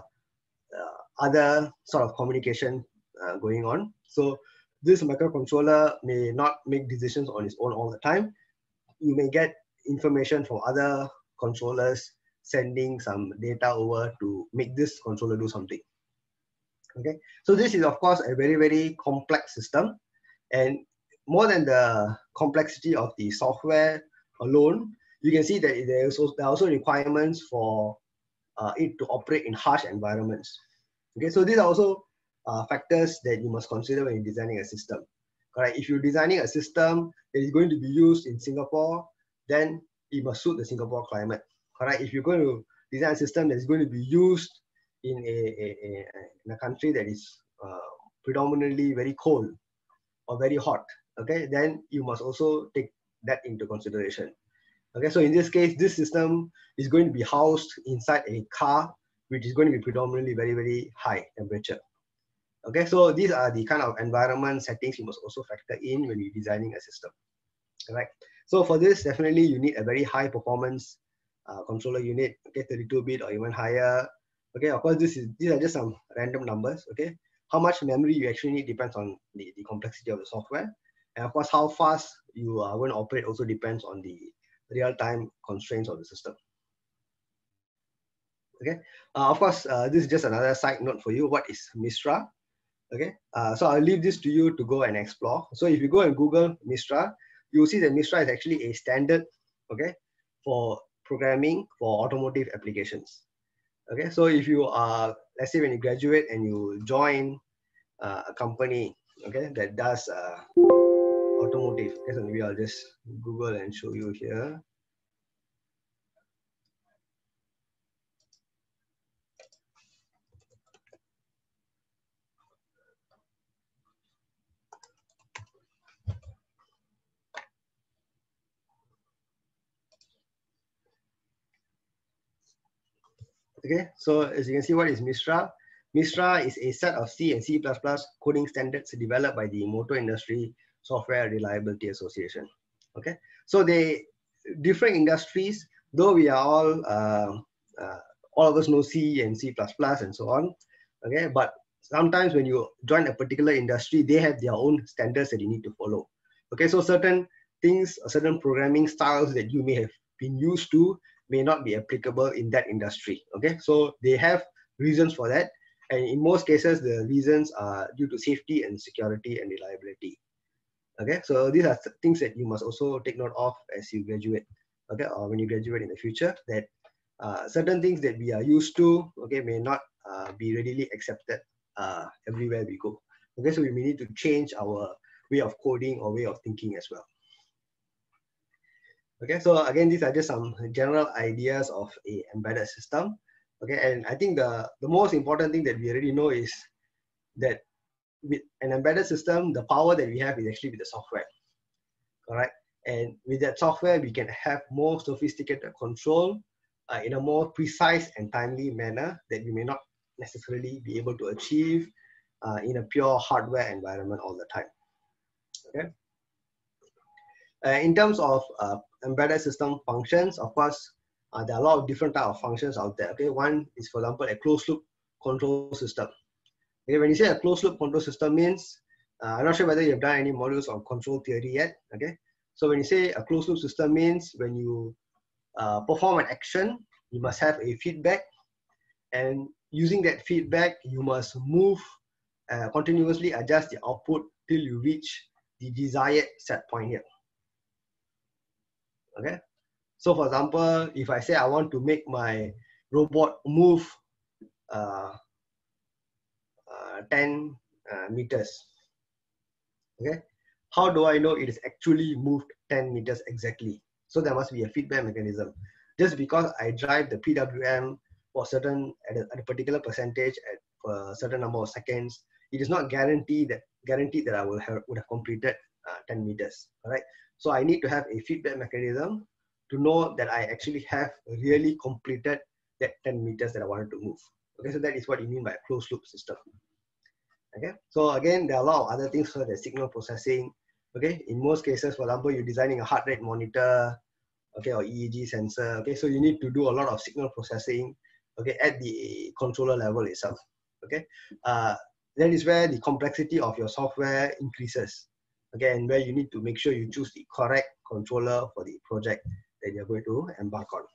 other sort of communication going on. So this microcontroller may not make decisions on its own all the time. You may get information from other controllers sending some data over to make this controller do something. Okay, so this is of course a very, very complex system, and more than the complexity of the software alone, you can see that there are also requirements for it to operate in harsh environments. Okay, so these are also factors that you must consider when you're designing a system. Correct? If you're designing a system that is going to be used in Singapore, then it must suit the Singapore climate. Correct? If you're going to design a system that is going to be used in a country that is predominantly very cold or very hot, okay, then you must also take that into consideration. Okay, so in this case, this system is going to be housed inside a car, which is going to be predominantly very, very high temperature. Okay, so these are the kind of environment settings you must also factor in when you're designing a system. All right. So for this, definitely you need a very high performance controller unit, okay, 32-bit or even higher. Okay, of course, these are just some random numbers. Okay, how much memory you actually need depends on the complexity of the software. And of course, how fast you are going to operate also depends on the real-time constraints of the system. Okay, of course, this is just another side note for you. What is Mistra? Okay, so I'll leave this to you to go and explore. So if you go and Google Mistra, you'll see that Mistra is actually a standard, okay, for programming for automotive applications. Okay, so if you are, let's say when you graduate and you join a company, okay, that does automotive, okay, so maybe I'll just Google and show you here. Okay, so as you can see, what is Mistra? Mistra is a set of C and C++ coding standards developed by the Motor Industry Software Reliability Association. Okay, so they different industries, though we are all of us know C and C++ and so on. Okay, but sometimes when you join a particular industry, they have their own standards that you need to follow. Okay, so certain things, certain programming styles that you may have been used to may not be applicable in that industry. Okay, so they have reasons for that, and in most cases the reasons are due to safety and security and reliability. Okay, so these are things that you must also take note of as you graduate, okay, or when you graduate in the future, that certain things that we are used to, okay, may not be readily accepted everywhere we go. Okay, so we may need to change our way of coding or way of thinking as well. Okay, so again, these are just some general ideas of a embedded system. Okay, and I think the most important thing that we already know is that with an embedded system, the power that we have is actually with the software. All right, and with that software, we can have more sophisticated control in a more precise and timely manner that we may not necessarily be able to achieve in a pure hardware environment all the time. Okay. In terms of embedded system functions, of course, there are a lot of different type of functions out there. Okay, one is, for example, a closed loop control system. Okay, when you say a closed loop control system means, I'm not sure whether you have done any modules on control theory yet. Okay, so when you say a closed loop system means when you perform an action, you must have a feedback, and using that feedback, you must move continuously adjust the output till you reach the desired set point here. Okay, so for example, if I say I want to make my robot move 10 meters, okay, how do I know it is actually moved 10 meters exactly? So there must be a feedback mechanism. Just because I drive the PWM for certain at a particular percentage at a certain number of seconds, it is not guaranteed that I would have completed 10 meters. All right. So I need to have a feedback mechanism to know that I actually have really completed that 10 meters that I wanted to move. Okay, so that is what you mean by a closed loop system. Okay, so again, there are a lot of other things such as signal processing. Okay, in most cases, for example, you're designing a heart rate monitor, okay, or EEG sensor. Okay, so you need to do a lot of signal processing, okay, at the controller level itself. Okay, that is where the complexity of your software increases. Okay, and where you need to make sure you choose the correct controller for the project that you're going to embark on.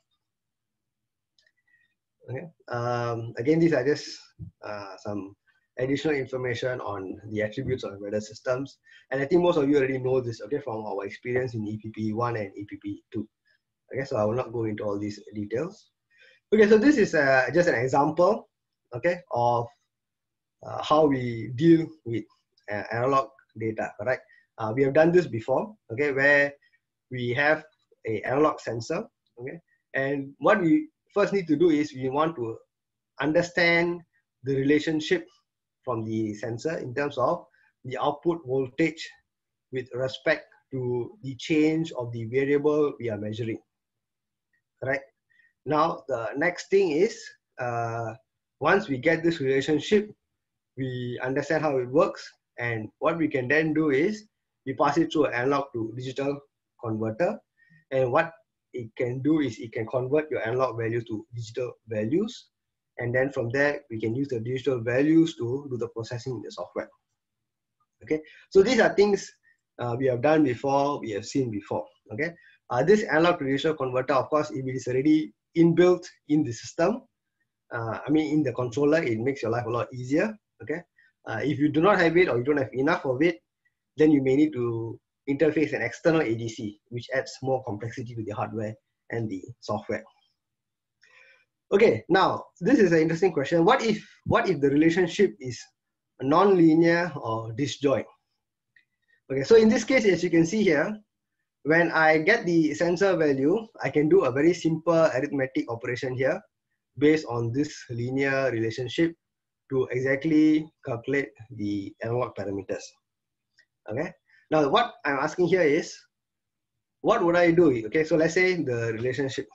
Okay, again, these are just some additional information on the attributes of embedded systems. And I think most of you already know this, okay, from our experience in EPP 1 and EPP 2. Okay, so I will not go into all these details. Okay, so this is just an example, okay, of how we deal with analog data, correct? We have done this before, okay, where we have an analog sensor, okay, and what we first need to do is we want to understand the relationship from the sensor in terms of the output voltage with respect to the change of the variable we are measuring. Correct? Now, the next thing is, once we get this relationship, we understand how it works, and what we can then do is we pass it through an analog to digital converter, and what it can do is it can convert your analog values to digital values, and then from there we can use the digital values to do the processing in the software. Okay, so these are things we have done before, we have seen before. Okay, this analog to digital converter, of course, if it is already inbuilt in the system, I mean in the controller, it makes your life a lot easier. Okay, if you do not have it or you don't have enough of it, then you may need to interface an external ADC, which adds more complexity to the hardware and the software. Okay, now this is an interesting question. What if the relationship is non-linear or disjoint? Okay, so in this case, as you can see here, when I get the sensor value, I can do a very simple arithmetic operation here based on this linear relationship to exactly calculate the analog parameters. Okay, now what I'm asking here is, what would I do? Okay, so let's say the relationship.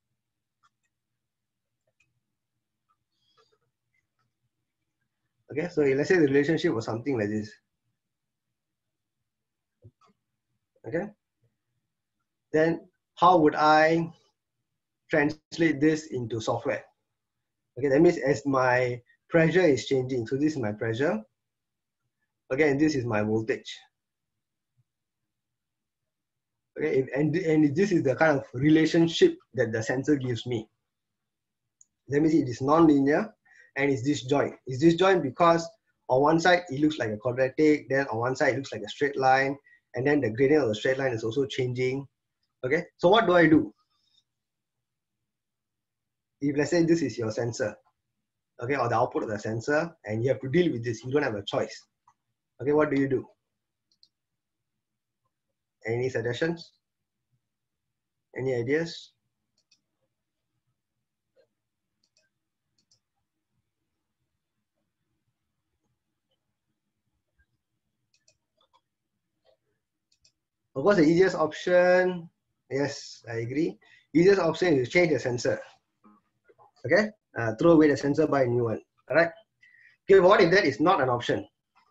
Okay, so let's say the relationship was something like this. Okay, then how would I translate this into software? Okay, that means as my pressure is changing, so this is my pressure. Okay, and this is my voltage. Okay, and this is the kind of relationship that the sensor gives me. That means it is non-linear and it's disjoint. It's disjoint because on one side it looks like a quadratic, then on one side it looks like a straight line, and then the gradient of the straight line is also changing. Okay, so what do I do? If let's say this is your sensor, okay, or the output of the sensor, and you have to deal with this, you don't have a choice. Okay, what do you do? Any suggestions? Any ideas? Of course, the easiest option, yes, I agree. Easiest option is to change the sensor. Okay, throw away the sensor, buy a new one. All right. Okay, what if that is not an option?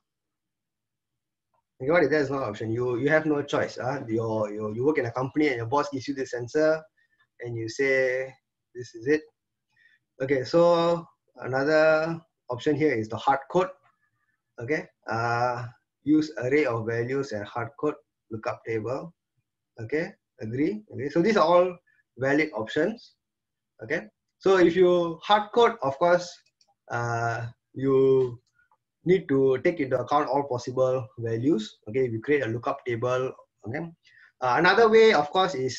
Okay, what if that is not an option? You have no choice. You work in a company and your boss gives you the sensor, and you say this is it. Okay, so another option here is the hard code. Okay, use array of values and hard code lookup table. Okay, agree. Okay, so these are all valid options. Okay, so if you hard code, of course, you need to take into account all possible values. Okay, if you create a lookup table. Okay, another way, of course, is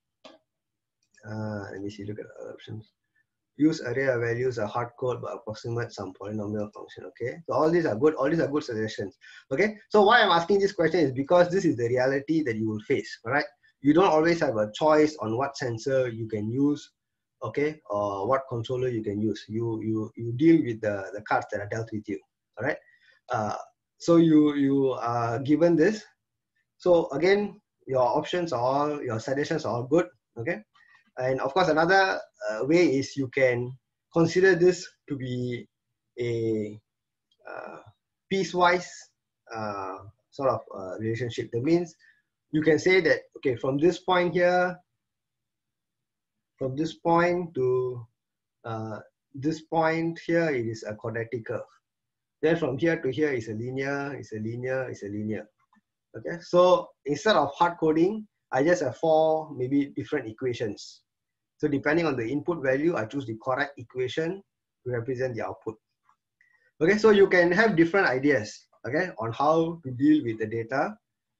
let me see. Look at the options. Use array of values, a hard code, but approximate some polynomial function. Okay, so all these are good. All these are good suggestions. Okay, so why I'm asking this question is because this is the reality that you will face. All right, you don't always have a choice on what sensor you can use. Okay, or what controller you can use. You deal with the cards that are dealt with you. All right, so you are given this. So again, your options are all, your suggestions are all good. Okay. And of course, another way is you can consider this to be a piecewise sort of relationship. That means you can say that, okay, from this point here, from this point to this point here, it is a quadratic curve. Then from here to here is a linear, it's a linear, it's a linear. Okay, so instead of hard coding, I just have 4 maybe different equations. So depending on the input value, I choose the correct equation to represent the output. Okay, so you can have different ideas, okay, on how to deal with the data,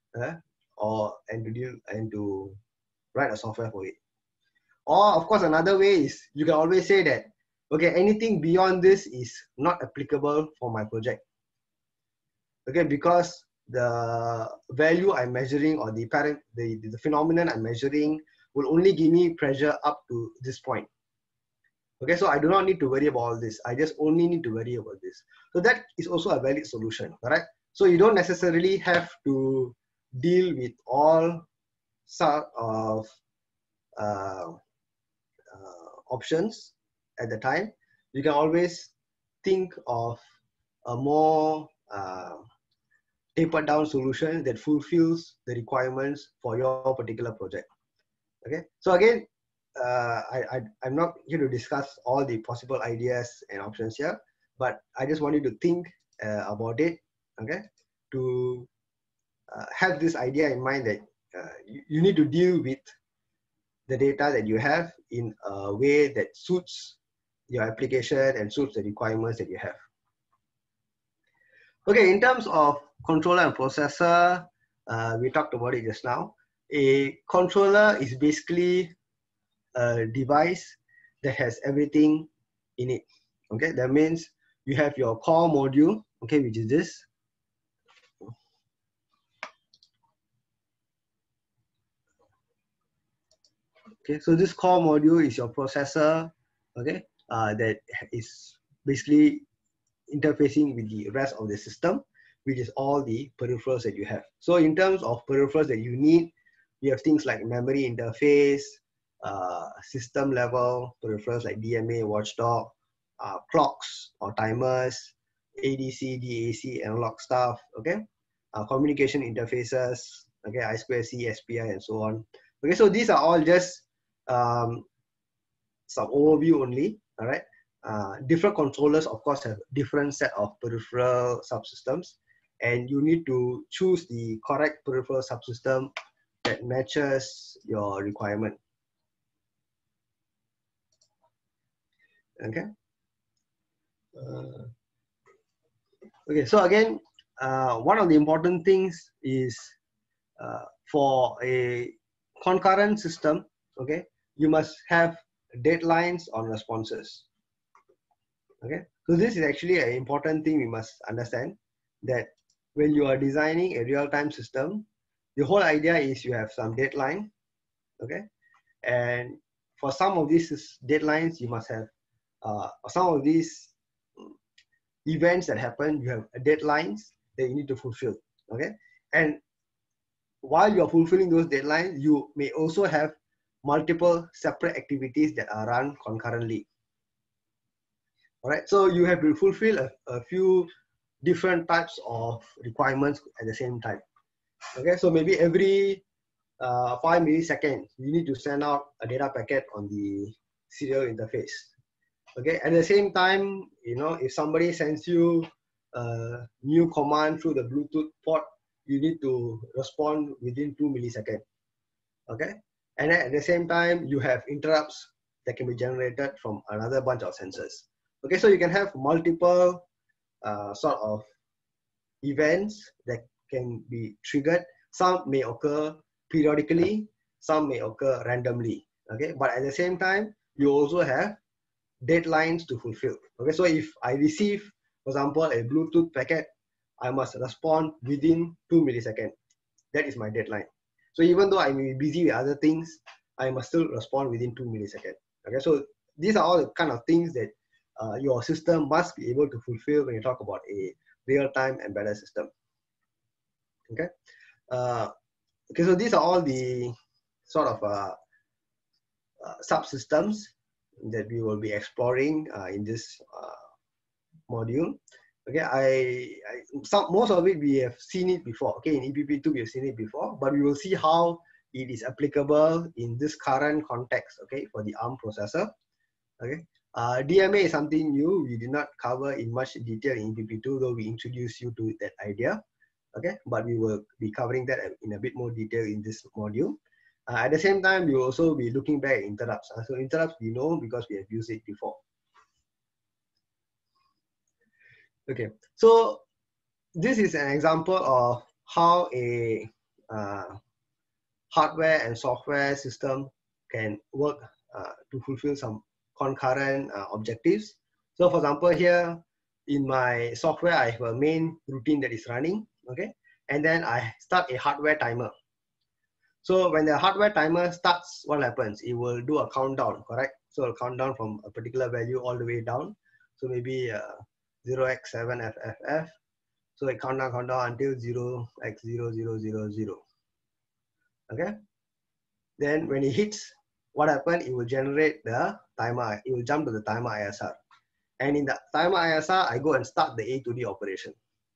and to write a software for it. Or of course, another way is you can always say that, okay, anything beyond this is not applicable for my project. Okay, because the value I'm measuring or the phenomenon I'm measuring will only give me pressure up to this point. Okay, so I do not need to worry about all this. I just only need to worry about this. So that is also a valid solution, correct? So you don't necessarily have to deal with all sort of options at the time. You can always think of a more tapered down solution that fulfills the requirements for your particular project. Okay, so again, I'm not here to discuss all the possible ideas and options here, but I just want you to think about it, okay, to have this idea in mind that you need to deal with the data that you have in a way that suits your application and suits the requirements that you have. Okay, in terms of controller and processor, we talked about it just now. A controller is basically a device that has everything in it. Okay, that means you have your core module, okay, which is this. Okay, so this core module is your processor, okay, that is basically interfacing with the rest of the system, which is all the peripherals that you have. So in terms of peripherals that you need, you have things like memory interface, system level peripherals like DMA, watchdog, clocks or timers, ADC, DAC, analog stuff, okay, communication interfaces, okay, I2C, SPI, and so on. Okay, so these are all just some overview only, all right. Different controllers, of course, have different set of peripheral subsystems, and you need to choose the correct peripheral subsystem that matches your requirement. Okay. Okay. So again, one of the important things is for a concurrent system, okay, you must have deadlines on responses. Okay, so this is actually an important thing we must understand, that when you are designing a real-time system, the whole idea is you have some deadline, okay? And for some of these deadlines, you must have some of these events that happen, you have deadlines that you need to fulfill, okay? And while you're fulfilling those deadlines, you may also have multiple separate activities that are run concurrently. All right, so you have to fulfill a few different types of requirements at the same time. Okay, so maybe every 5 milliseconds, you need to send out a data packet on the serial interface. Okay, at the same time, you know, if somebody sends you a new command through the Bluetooth port, you need to respond within 2 milliseconds. Okay, and at the same time, you have interrupts that can be generated from another bunch of sensors. Okay, so you can have multiple sort of events that can be triggered. Some may occur periodically, some may occur randomly. Okay, but at the same time, you also have deadlines to fulfill. Okay, so if I receive, for example, a Bluetooth packet, I must respond within 2 milliseconds. That is my deadline. So even though I may be busy with other things, I must still respond within 2 milliseconds. Okay, so these are all the kind of things that your system must be able to fulfill when you talk about a real-time embedded system. Okay, okay, so these are all the sort of subsystems that we will be exploring in this module. Okay, most of it we have seen it before. Okay, in EPP2 we have seen it before, but we will see how it is applicable in this current context. Okay, for the ARM processor. Okay, DMA is something new. We did not cover in much detail in EPP2, though we introduced you to that idea. Okay, but we will be covering that in a bit more detail in this module. At the same time, we will also be looking back at interrupts. So interrupts we know because we have used it before. Okay, so this is an example of how a hardware and software system can work to fulfill some concurrent objectives. So for example, here in my software, I have a main routine that is running, okay? And then I start a hardware timer. So when the hardware timer starts, what happens? It will do a countdown, correct? So it'll count down from a particular value all the way down. So maybe 0x7FFF. So it count down until 0x0000. Okay. Then when it hits, what happens? It will generate the timer. It will jump to the timer ISR. And in the timer ISR, I go and start the A to D operation.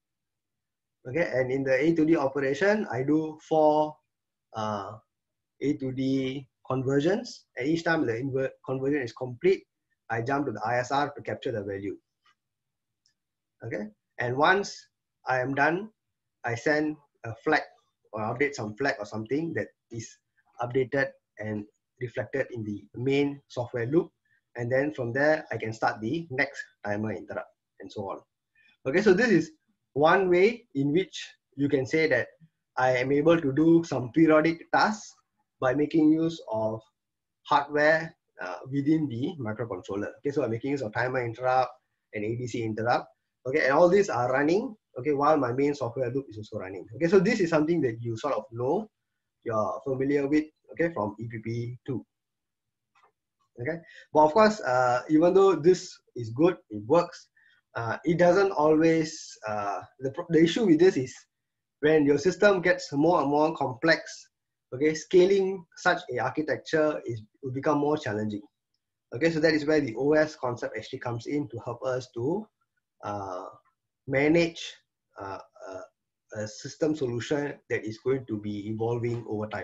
Okay. And in the A to D operation, I do 4 A to D conversions. And each time the conversion is complete, I jump to the ISR to capture the value. Okay. And once I am done, I send a flag or update some flag or something that is updated and reflected in the main software loop. And then from there, I can start the next timer interrupt and so on. Okay, so this is one way in which you can say that I am able to do some periodic tasks by making use of hardware within the microcontroller. Okay, so I'm making use of timer interrupt and ADC interrupt. Okay, and all these are running, okay, while my main software loop is also running. Okay, so this is something that you sort of know, you're familiar with, okay, from EPP2. Okay, but of course, even though this is good, it works, it doesn't always, the issue with this is when your system gets more and more complex, okay, scaling such a architecture will become more challenging. Okay, so that is where the OS concept actually comes in to help us to manage a system solution that is going to be evolving over time.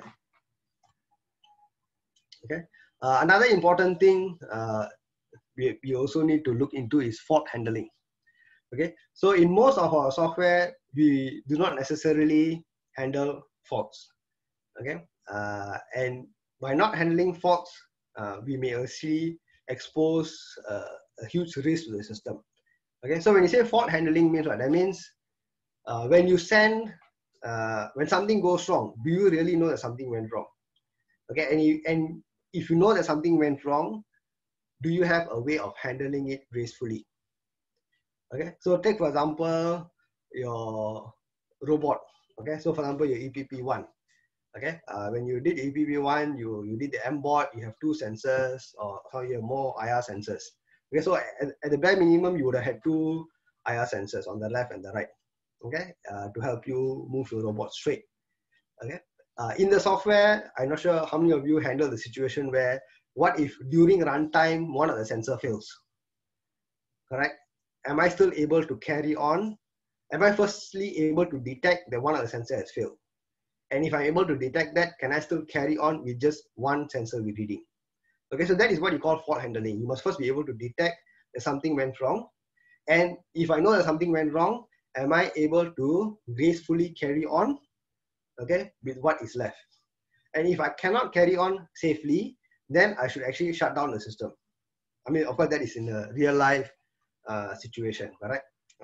Okay, another important thing we also need to look into is fault handling. Okay, so in most of our software, we do not necessarily handle faults. Okay, and by not handling faults, we may actually expose a huge risk to the system. Okay, so when you say fault handling means what? That means when you send, when something goes wrong, do you really know that something went wrong? Okay, and if you know that something went wrong, do you have a way of handling it gracefully? Okay, so take for example, your robot. Okay, so for example, your EPP1. Okay, when you did EPP1, you did the M board, you have 2 sensors, or you have more IR sensors. Okay, so at the bare minimum, you would have had 2 IR sensors on the left and the right. Okay, to help you move your robot straight. Okay, in the software, I'm not sure how many of you handle the situation where what if during runtime one of the sensor fails? Correct? Am I still able to carry on? Am I firstly able to detect that one of the sensor has failed? And if I'm able to detect that, can I still carry on with just one sensor with reading? Okay, so that is what you call fault handling. You must first be able to detect that something went wrong. And if I know that something went wrong, am I able to gracefully carry on, okay, with what is left? And if I cannot carry on safely, then I should actually shut down the system. I mean, of course, that is in a real life situation, correct?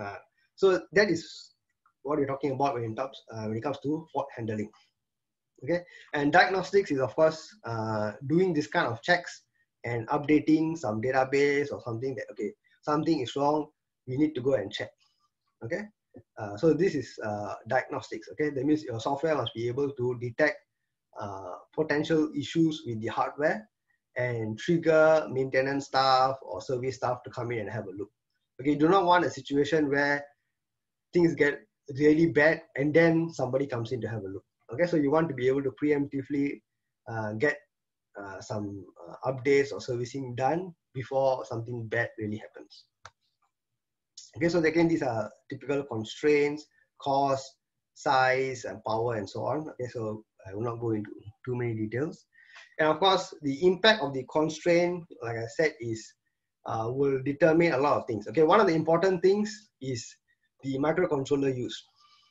So that is what we're talking about when it comes to fault handling. Okay, and diagnostics is of course doing this kind of checks and updating some database or something that okay, something is wrong, we need to go and check. Okay, so this is diagnostics. Okay, that means your software must be able to detect potential issues with the hardware and trigger maintenance staff or service staff to come in and have a look. Okay, you do not want a situation where things get really bad and then somebody comes in to have a look. Okay, so you want to be able to preemptively get some updates or servicing done before something bad really happens. Okay, so again, these are typical constraints, cost, size, and power, and so on. Okay, so I will not go into too many details. And of course, the impact of the constraint, like I said, is will determine a lot of things. Okay, one of the important things is the microcontroller used.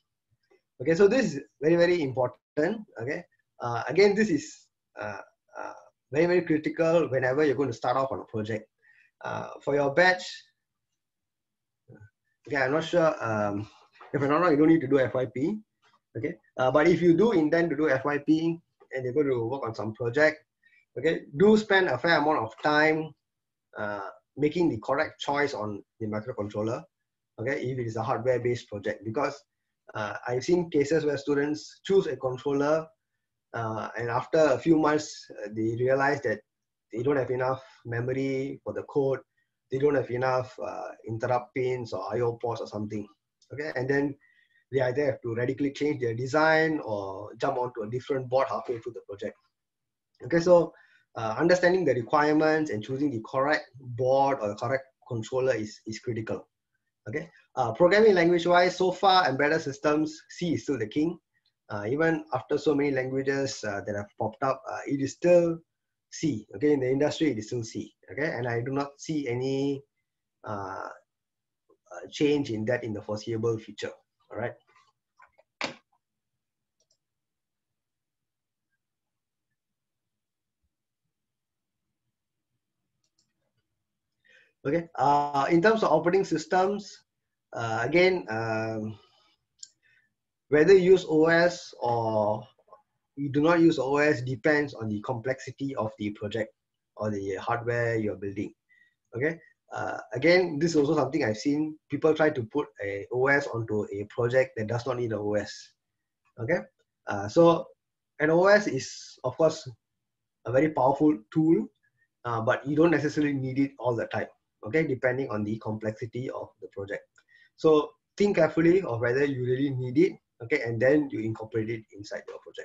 Okay, so this is very, very important. Okay, again, this is very, very critical whenever you're going to start off on a project. For your batch, okay, I'm not sure if I'm not wrong, you don't need to do FYP. Okay, but if you do intend to do FYP and you're going to work on some project, okay, do spend a fair amount of time making the correct choice on the microcontroller. Okay, if it is a hardware-based project, because I've seen cases where students choose a controller and after a few months, they realize that they don't have enough memory for the code. They don't have enough interrupt pins or IO ports or something. Okay, and then they either have to radically change their design or jump onto a different board halfway through the project. Okay, so understanding the requirements and choosing the correct board or the correct controller is critical. Okay, programming language wise, so far embedded systems, C is still the king. Even after so many languages that have popped up, it is still C. Okay, in the industry, it is still C. Okay, and I do not see any change in that in the foreseeable future. All right. Okay. In terms of operating systems, again, whether you use OS or you do not use OS depends on the complexity of the project or the hardware you're building. Okay. Again, this is also something I've seen people try to put a OS onto a project that does not need an OS. Okay. So an OS is, of course, a very powerful tool, but you don't necessarily need it all the time. Okay, depending on the complexity of the project. So think carefully of whether you really need it. Okay, and then you incorporate it inside your project.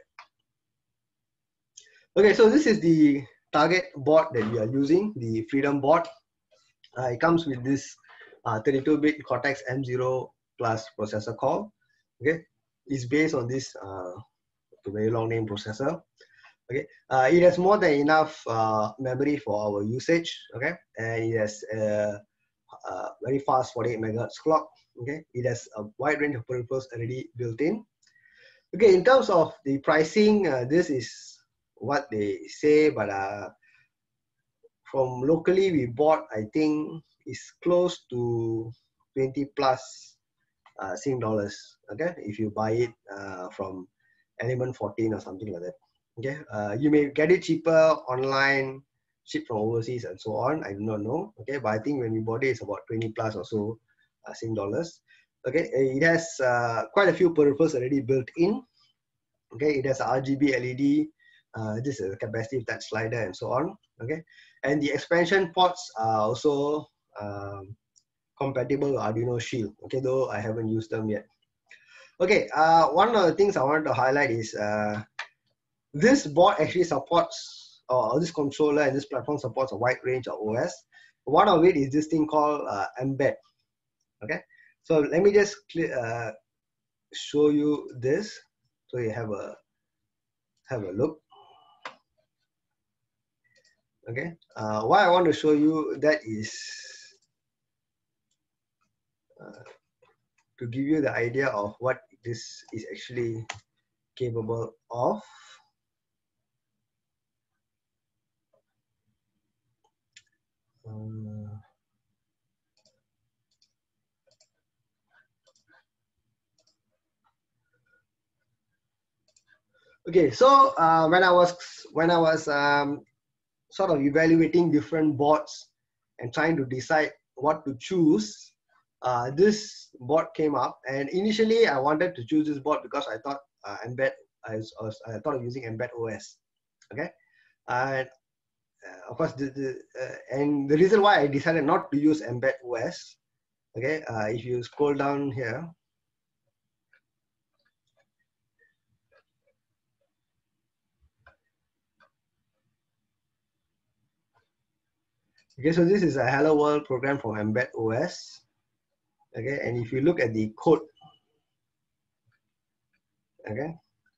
Okay, so this is the target board that we are using, the Freedom board. It comes with this 32-bit Cortex M0 Plus processor core. Okay, it's based on this very long name processor. Okay, it has more than enough memory for our usage. Okay, and it has a very fast 48 megahertz clock. Okay, it has a wide range of peripherals already built in. Okay, in terms of the pricing, this is what they say, but from locally we bought, I think it's close to 20 plus Sing dollars. Okay, if you buy it from Element 14 or something like that. Okay, you may get it cheaper online, shipped from overseas and so on. I do not know. Okay, but I think when we bought it, it's about 20 plus or so Sing dollars. Okay, it has quite a few peripherals already built in. Okay, it has a RGB LED. This is a capacitive touch slider and so on. Okay, and the expansion ports are also compatible with Arduino Shield. Okay, though I haven't used them yet. Okay, one of the things I wanted to highlight is this board actually supports, or this controller and this platform supports a wide range of OS. One of it is this thing called Mbed. Okay, so let me just show you this, so you have a look. Okay, why I want to show you that is to give you the idea of what this is actually capable of. Okay, so when I was sort of evaluating different boards and trying to decide what to choose, this board came up, and initially I wanted to choose this board because I thought Mbed, I thought of using Mbed OS. Okay, and of course, and the reason why I decided not to use Mbed OS. Okay, if you scroll down here. Okay, so this is a Hello World program from Mbed OS. Okay, and if you look at the code, okay,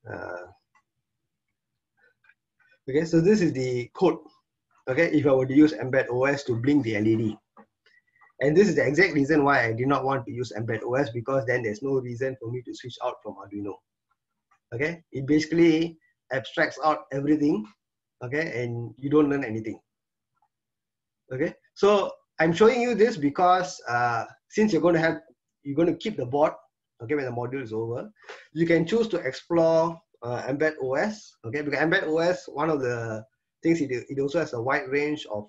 okay, so this is the code. Okay, if I were to use Mbed OS to blink the LED, and this is the exact reason why I did not want to use Mbed OS, because then there's no reason for me to switch out from Arduino. Okay, it basically abstracts out everything. Okay, and you don't learn anything. Okay, so I'm showing you this because since you're going to keep the board, okay, when the module is over, you can choose to explore Mbed OS. Okay, because Mbed OS, one of the things it also has a wide range of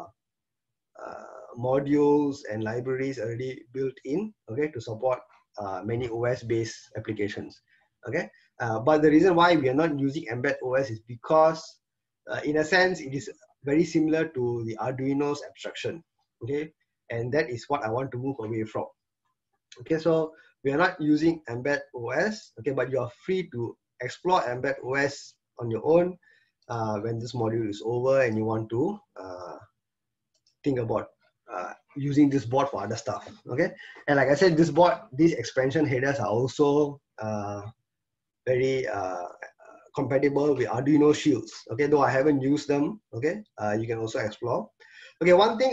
modules and libraries already built in, okay, to support many OS based applications. Okay, but the reason why we are not using Mbed OS is because in a sense it is very similar to the Arduino's abstraction. Okay, and that is what I want to move away from. Okay, so we are not using Mbed OS. Okay, but you are free to explore Mbed OS on your own when this module is over and you want to think about using this board for other stuff. Okay, and like I said, this board, these expansion headers are also very compatible with Arduino Shields. Okay, though I haven't used them. Okay, you can also explore. Okay, one thing.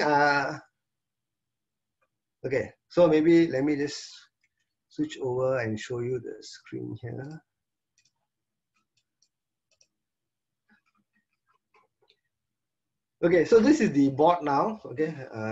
Okay, so maybe let me just switch over and show you the screen here. Okay, so this is the board now. Okay,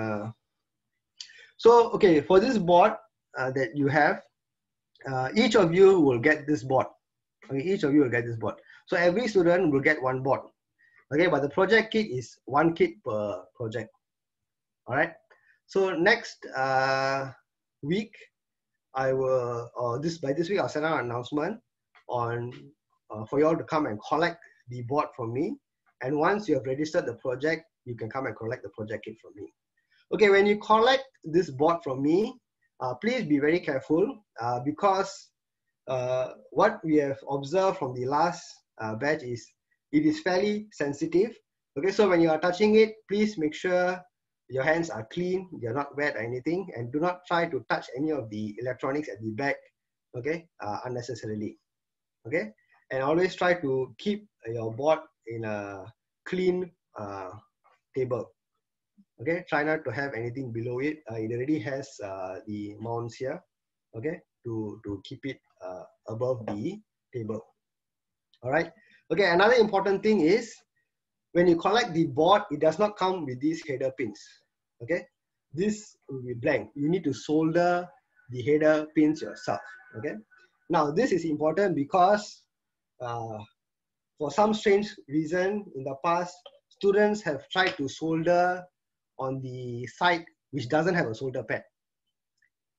so okay, for this board that you have, each of you will get this board. Okay, each of you will get this board. So every student will get one board. Okay, but the project kit is 1 kit per project. All right. So next week, I will, by this week, I'll send out an announcement on for you all to come and collect the board from me. And once you have registered the project, you can come and collect the project kit from me. Okay, when you collect this board from me, please be very careful because what we have observed from the last batch is it is fairly sensitive. Okay, so when you are touching it, please make sure your hands are clean, you're not wet or anything, and do not try to touch any of the electronics at the back, okay, unnecessarily. Okay, and always try to keep your board in a clean table. Okay, try not to have anything below it. It already has the mounts here, okay, to keep it above the table. All right. Okay, another important thing is when you collect the board, it does not come with these header pins. Okay, this will be blank. You need to solder the header pins yourself. Okay, now this is important because for some strange reason in the past, students have tried to solder on the side which doesn't have a solder pad.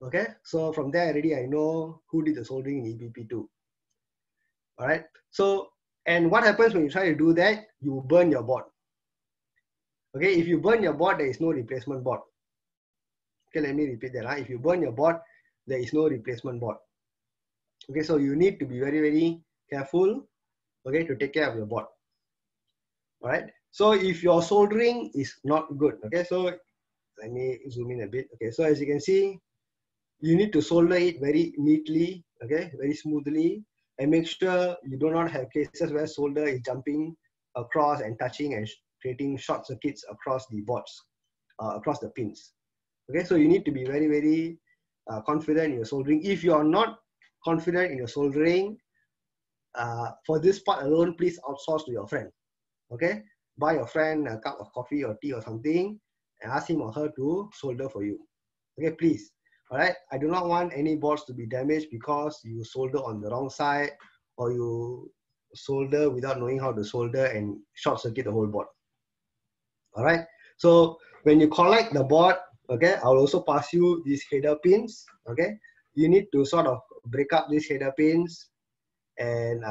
Okay, so from there already I know who did the soldering in EPP2. All right, so and what happens when you try to do that? You burn your board. Okay, if you burn your board, there is no replacement board. Okay, let me repeat that. If you burn your board, there is no replacement board. Okay, so you need to be very, very careful, okay, to take care of your board. All right, so if your soldering is not good, okay, so let me zoom in a bit. Okay, so as you can see, you need to solder it very neatly, okay, very smoothly, and make sure you do not have cases where solder is jumping across and touching and creating short circuits across the boards, across the pins. Okay, so you need to be very, very confident in your soldering. If you are not confident in your soldering, for this part alone, please outsource to your friend. Okay, buy your friend a cup of coffee or tea or something and ask him or her to solder for you. Okay, please. All right, I do not want any boards to be damaged because you solder on the wrong side or you solder without knowing how to solder and short circuit the whole board. All right, so when you collect the board, okay, I'll also pass you these header pins. Okay, you need to sort of break up these header pins and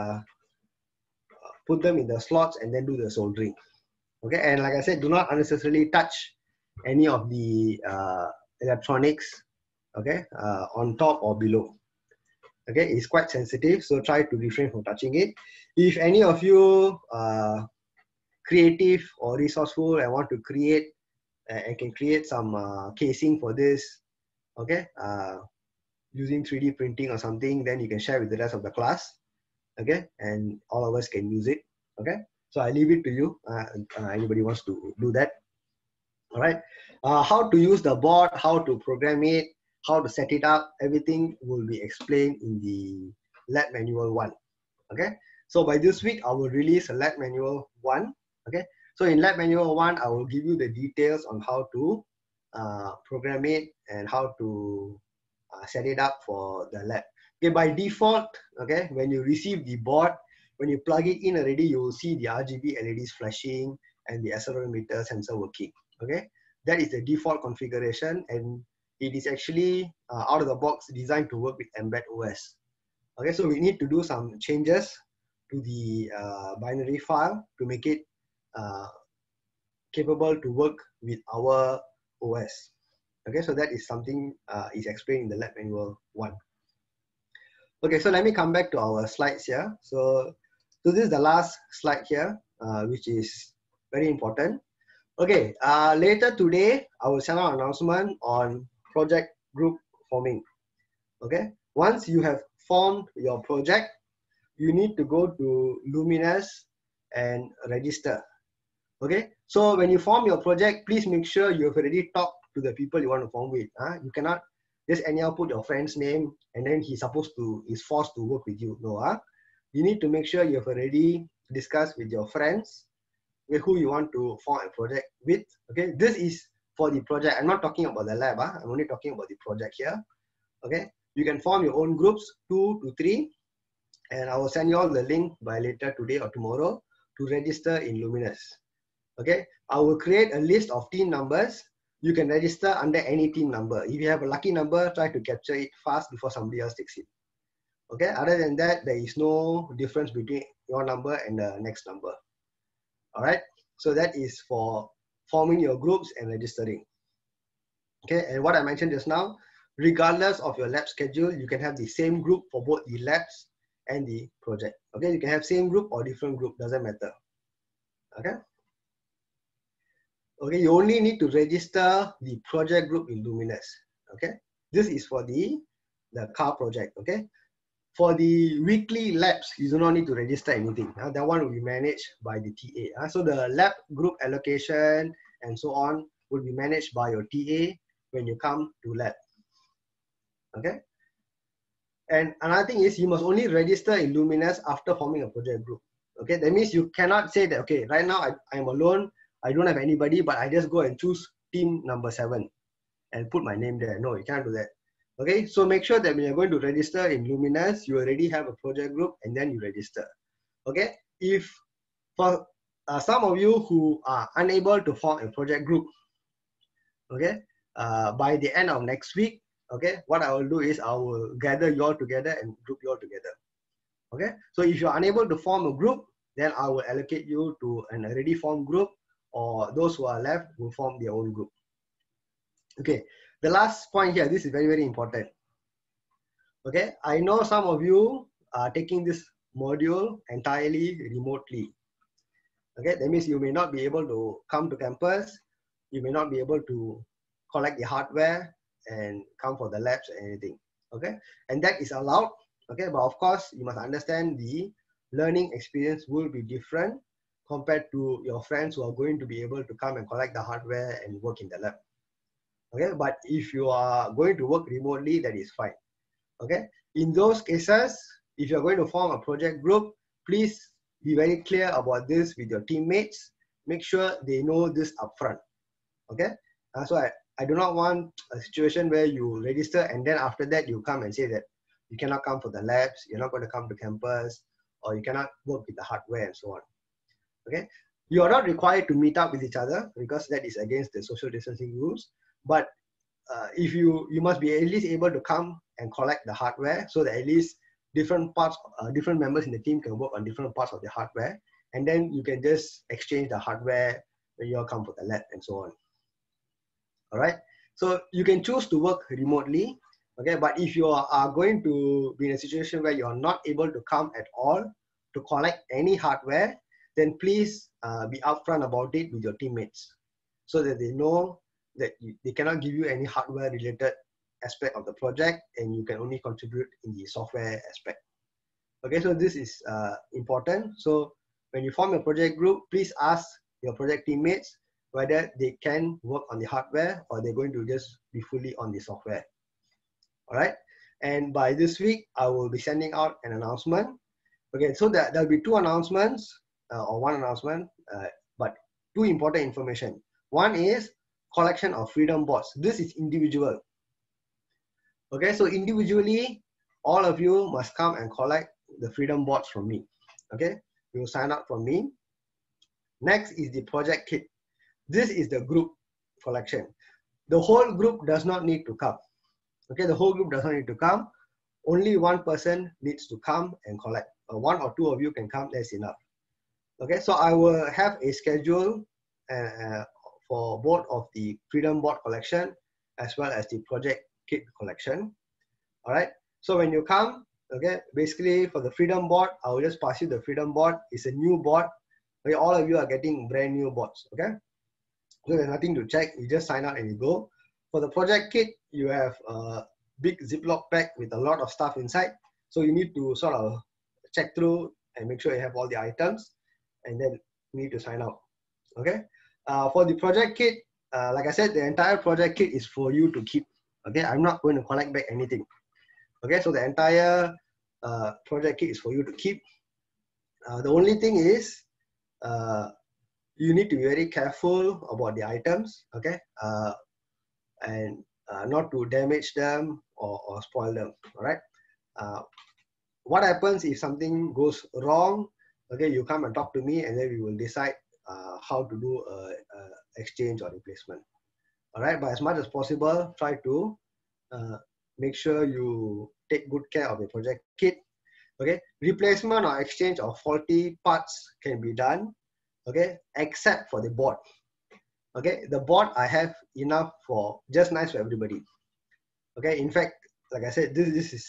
put them in the slots and then do the soldering. Okay, and like I said, do not unnecessarily touch any of the electronics, okay, on top or below. Okay, it's quite sensitive, so try to refrain from touching it. If any of you are creative or resourceful and want to create and can create some casing for this, okay, using 3D printing or something, then you can share with the rest of the class, okay, and all of us can use it. Okay, so I leave it to you. Anybody wants to do that? All right, how to use the board, how to program it, how to set it up, everything will be explained in the lab manual 1. Okay, so by this week I will release a lab manual 1. Okay, so in lab manual 1 I will give you the details on how to program it and how to set it up for the lab. Okay, by default, okay, when you receive the board, when you plug it in already, you will see the RGB LEDs flashing and the accelerometer sensor working. Okay, that is the default configuration, and it is actually out of the box designed to work with Mbed OS. Okay, so we need to do some changes to the binary file to make it capable to work with our OS. Okay, so that is something is explained in the lab manual 1. Okay, so let me come back to our slides here. So this is the last slide here, which is very important. Okay, later today, I will send out an announcement on project group forming. Okay, once you have formed your project, you need to go to Luminous and register. Okay, so when you form your project, please make sure you have already talked to the people you want to form with. You cannot just anyhow put your friend's name and then is forced to work with you. No, you need to make sure you have already discussed with your friends with who you want to form a project with. Okay, this is for the project. I'm not talking about the lab. I'm only talking about the project here. Okay, you can form your own groups, 2 to 3, and I will send you all the link by later today or tomorrow to register in Luminous. Okay, I will create a list of team numbers. You can register under any team number. If you have a lucky number, try to capture it fast before somebody else takes it. Okay, other than that, there is no difference between your number and the next number. All right, so that is for forming your groups and registering. Okay, and what I mentioned just now, regardless of your lab schedule, you can have the same group for both the labs and the project. Okay, you can have same group or different group, doesn't matter. Okay. Okay, you only need to register the project group in Luminous. Okay, this is for the car project. Okay, for the weekly labs, you do not need to register anything. That one will be managed by the TA. So the lab group allocation and so on will be managed by your TA when you come to lab. Okay, and another thing is you must only register in Luminous after forming a project group. Okay, that means you cannot say that, okay, right now I'm alone, I don't have anybody, but I just go and choose team number 7 and put my name there. No, you can't do that. Okay, so make sure that when you're going to register in Luminous, you already have a project group and then you register. Okay, if for some of you who are unable to form a project group, okay, by the end of next week, okay, what I will do is I will gather you all together and group you all together. Okay, so if you're unable to form a group, then I will allocate you to an already formed group, or those who are left will form their own group. Okay, the last point here, this is very, very important. Okay, I know some of you are taking this module entirely remotely. Okay, that means you may not be able to come to campus, you may not be able to collect the hardware and come for the labs and anything. Okay, and that is allowed. Okay, but of course you must understand the learning experience will be different compared to your friends who are going to be able to come and collect the hardware and work in the lab. Okay, but if you are going to work remotely, that is fine. Okay, in those cases, if you're going to form a project group, please be very clear about this with your teammates. Make sure they know this upfront. Okay, so I do not want a situation where you register and then after that you come and say that you cannot come for the labs, you're not going to come to campus, or you cannot work with the hardware and so on. Okay, you are not required to meet up with each other because that is against the social distancing rules, but if you must be at least able to come and collect the hardware, so that at least different parts, different members in the team can work on different parts of the hardware, and then you can just exchange the hardware when you all come for the lab and so on. All right, so you can choose to work remotely. Okay, but if you are going to be in a situation where you are not able to come at all to collect any hardware, then please be upfront about it with your teammates so that they know that they cannot give you any hardware related aspect of the project and you can only contribute in the software aspect. Okay, so this is important. So when you form a project group, please ask your project teammates whether they can work on the hardware or they're going to just be fully on the software. All right, and by this week, I will be sending out an announcement. Okay, so there'll be two announcements or one announcement, but two important information. One is collection of freedom boards. This is individual. Okay, so individually, all of you must come and collect the freedom boards from me. Okay, you will sign up from me. Next is the project kit. This is the group collection. The whole group does not need to come. Okay, the whole group does not need to come. Only one person needs to come and collect. One or two of you can come, that's enough. Okay, so I will have a schedule for both of the freedom board collection as well as the project kit collection. All right, so when you come, okay, basically for the freedom board, I will just pass you the freedom board. It's a new board. Okay, all of you are getting brand new boards. Okay, so there's nothing to check. You just sign up and you go. For the project kit, you have a big Ziploc pack with a lot of stuff inside. So you need to sort of check through and make sure you have all the items, and then you need to sign up. Okay. For the project kit, like I said, the entire project kit is for you to keep. Okay, I'm not going to collect back anything. Okay, so the entire project kit is for you to keep. The only thing is, you need to be very careful about the items. Okay, and not to damage them or spoil them. All right. What happens if something goes wrong? Okay, you come and talk to me, and then we will decide how to do a exchange or replacement. All right, but as much as possible, try to make sure you take good care of the project kit. Okay, replacement or exchange of faulty parts can be done. Okay, except for the board. Okay, the board I have enough for just nice for everybody. Okay, in fact, like I said, this is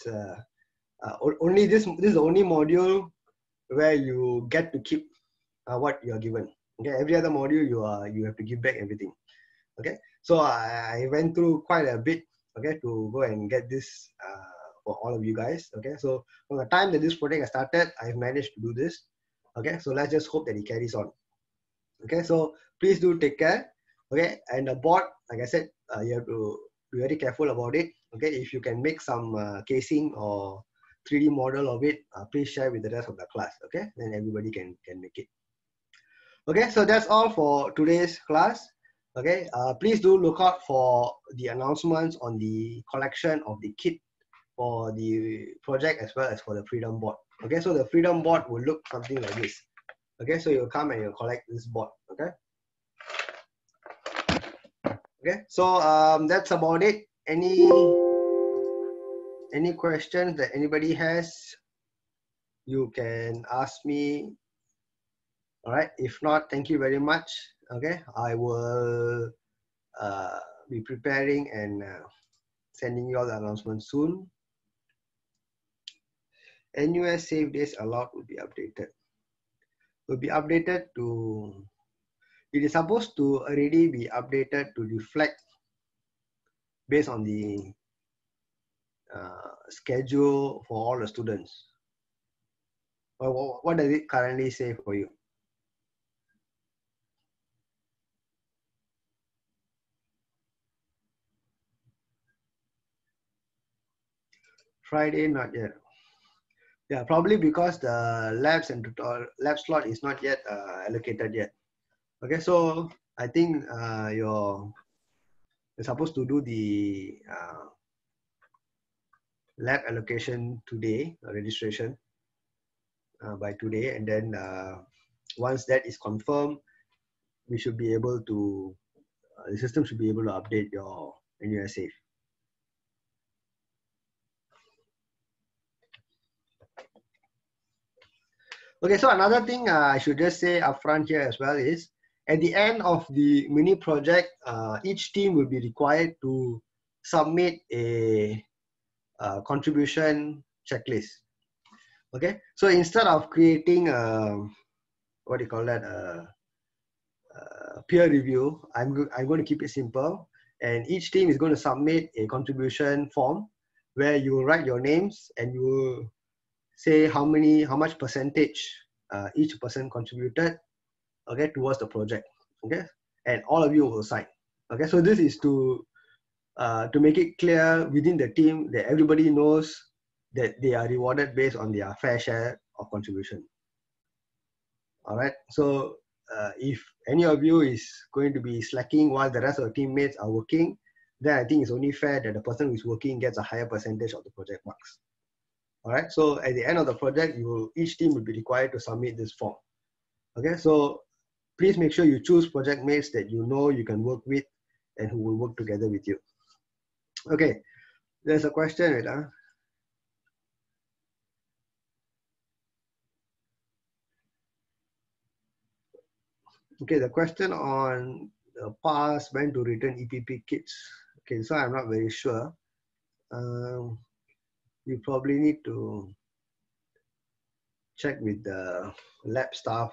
only this is the only module where you get to keep what you are given. Okay, every other module you have to give back everything. Okay, so I went through quite a bit. Okay, to go and get this for all of you guys. Okay, so from the time that this project has started, I've managed to do this. Okay, so let's just hope that it carries on. Okay, so please do take care. Okay, and the board, like I said, you have to be very careful about it. Okay, if you can make some casing or 3D model of it, please share with the rest of the class. Okay, then everybody can make it. Okay, so that's all for today's class. Okay, please do look out for the announcements on the collection of the kit for the project as well as for the freedom board. Okay, so the freedom board will look something like this. Okay, so you'll come and you'll collect this board. Okay. Okay, so that's about it. Any Any questions that anybody has, you can ask me. All right. If not, thank you very much. Okay. I will be preparing and sending you all the announcement soon. NUS save days allowed will be updated. Will be updated to, it is supposed to already be updated to reflect based on the schedule for all the students. Well, what does it currently say for you? Friday, not yet. Yeah, probably because the labs and lab slot is not yet allocated yet. Okay, so I think you're supposed to do the lab allocation today, registration by today, and then once that is confirmed, we should be able to, the system should be able to update your NUS Safe. Okay, so another thing I should just say upfront here as well is, at the end of the mini project, each team will be required to submit a contribution checklist. Okay, so instead of creating what do you call that, peer review, I'm going to keep it simple, and each team is going to submit a contribution form where you will write your names and you will say how much percentage each person contributed, okay, towards the project, okay, and all of you will sign. Okay, so this is to make it clear within the team that everybody knows that they are rewarded based on their fair share of contribution. All right, so if any of you is going to be slacking while the rest of the teammates are working, then I think it's only fair that the person who is working gets a higher percentage of the project marks. All right, so at the end of the project, each team will be required to submit this form. Okay, so please make sure you choose project mates that you know you can work with and who will work together with you. Okay, there's a question, right? Okay, the question on the past when to return EPP kits. Okay, so I'm not very sure. You probably need to check with the lab staff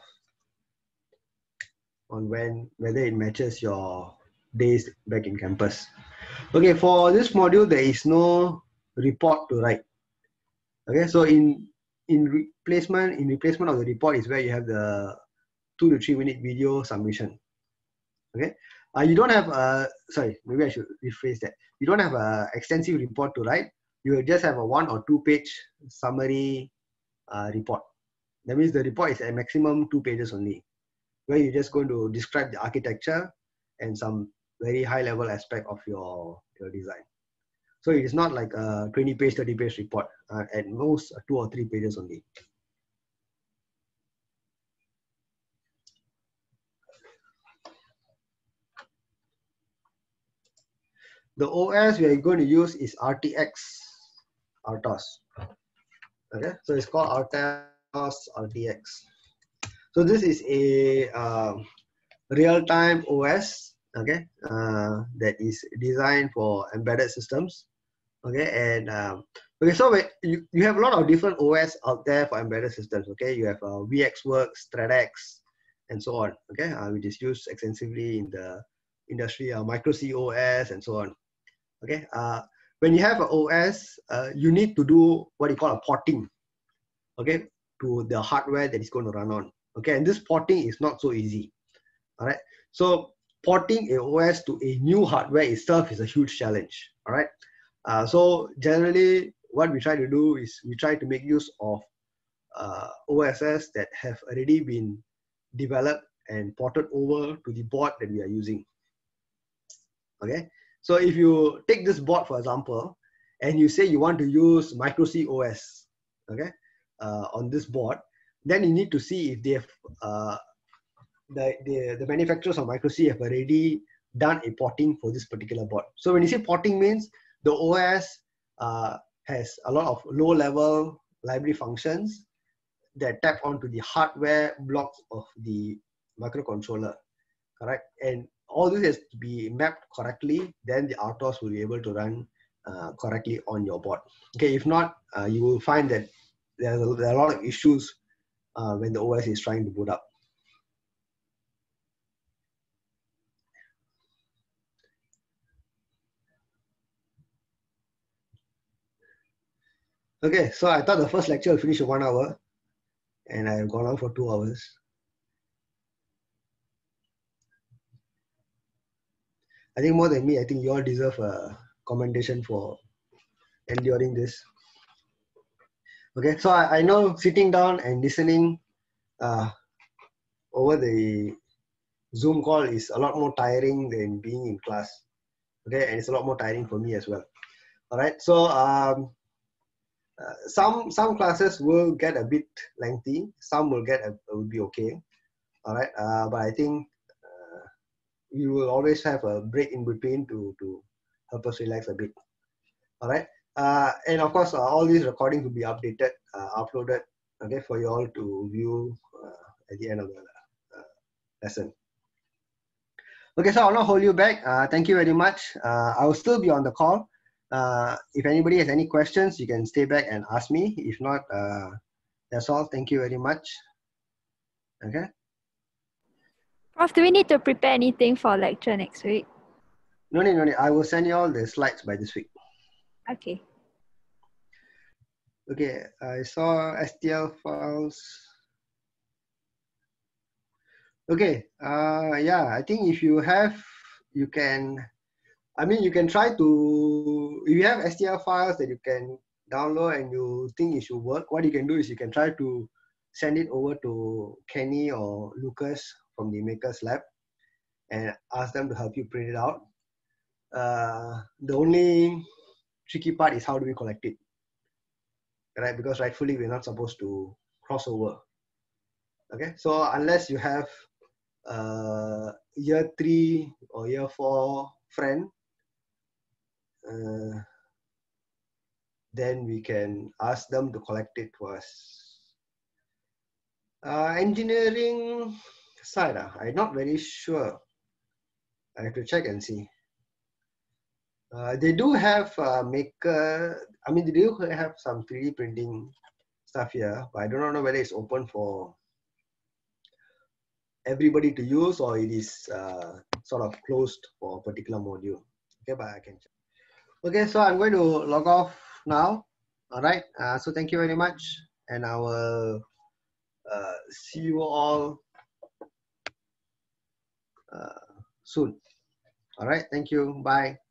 on whether it matches your days back in campus. Okay, for this module, there is no report to write. Okay, so in replacement of the report is where you have the 2 to 3 minute video submission. Okay, you don't have sorry, maybe I should rephrase that. You don't have an extensive report to write. You will just have a 1 or 2 page summary report. That means the report is a maximum 2 pages only, where you're just going to describe the architecture and some very high level aspect of your design. So it is not like a 20 page, 30 page report, at most 2 or 3 pages only. The OS we are going to use is RTX RTOS. Okay, so it's called RTOS RTX. So this is a real-time OS, okay, that is designed for embedded systems. Okay, and okay, so you have a lot of different OS out there for embedded systems. Okay, you have VxWorks, ThreadX, and so on. Okay, which is used extensively in the industry, Micro-C OS, and so on. Okay, when you have an OS, you need to do what you call a porting, okay, to the hardware that is going to run on. Okay, and this porting is not so easy. All right, so porting a OS to a new hardware itself is a huge challenge. All right, so generally what we try to do is we try to make use of OSs that have already been developed and ported over to the board that we are using. Okay, so if you take this board for example, and you say you want to use Micro-C OS, okay, on this board, then you need to see if they have the manufacturers of Micro-C have already done a porting for this particular board. So when you say porting means the OS has a lot of low-level library functions that tap onto the hardware blocks of the microcontroller, correct? And all this has to be mapped correctly, then the RTOS will be able to run correctly on your board. Okay, if not, you will find that there are a lot of issues when the OS is trying to boot up. Okay, so I thought the first lecture will finish in 1 hour, and I've gone on for 2 hours. I think more than me, I think you all deserve a commendation for enduring this. Okay, so I know sitting down and listening over the Zoom call is a lot more tiring than being in class. Okay, and it's a lot more tiring for me as well. All right, so some classes will get a bit lengthy, some will be okay. All right, but I think you will always have a break in between to help us relax a bit. All right, and of course all these recordings will be updated, uploaded, okay, for you all to view at the end of the lesson. Okay, so I'll not hold you back. Thank you very much. I will still be on the call. If anybody has any questions, you can stay back and ask me. If not, that's all. Thank you very much. Okay. Prof, do we need to prepare anything for lecture next week? No need, no need. I will send you all the slides by this week. Okay. Okay, I saw STL files. Okay, yeah, I think if you have, you can, I mean, you can try to, if you have STL files that you can download and you think it should work, what you can do is you can try to send it over to Kenny or Lucas from the Makers Lab and ask them to help you print it out. The only tricky part is how do we collect it, right? Because rightfully we're not supposed to cross over. Okay, so unless you have year 3 or year 4 friend, then we can ask them to collect it for us. Engineering side, I'm not very sure. I have to check and see. They do have Maker, I mean, they do have some 3D printing stuff here, but I do not know whether it's open for everybody to use or it is sort of closed for a particular module. Okay, but I can check. Okay, so I'm going to log off now. All right, so thank you very much, and I will see you all soon. All right, thank you. Bye.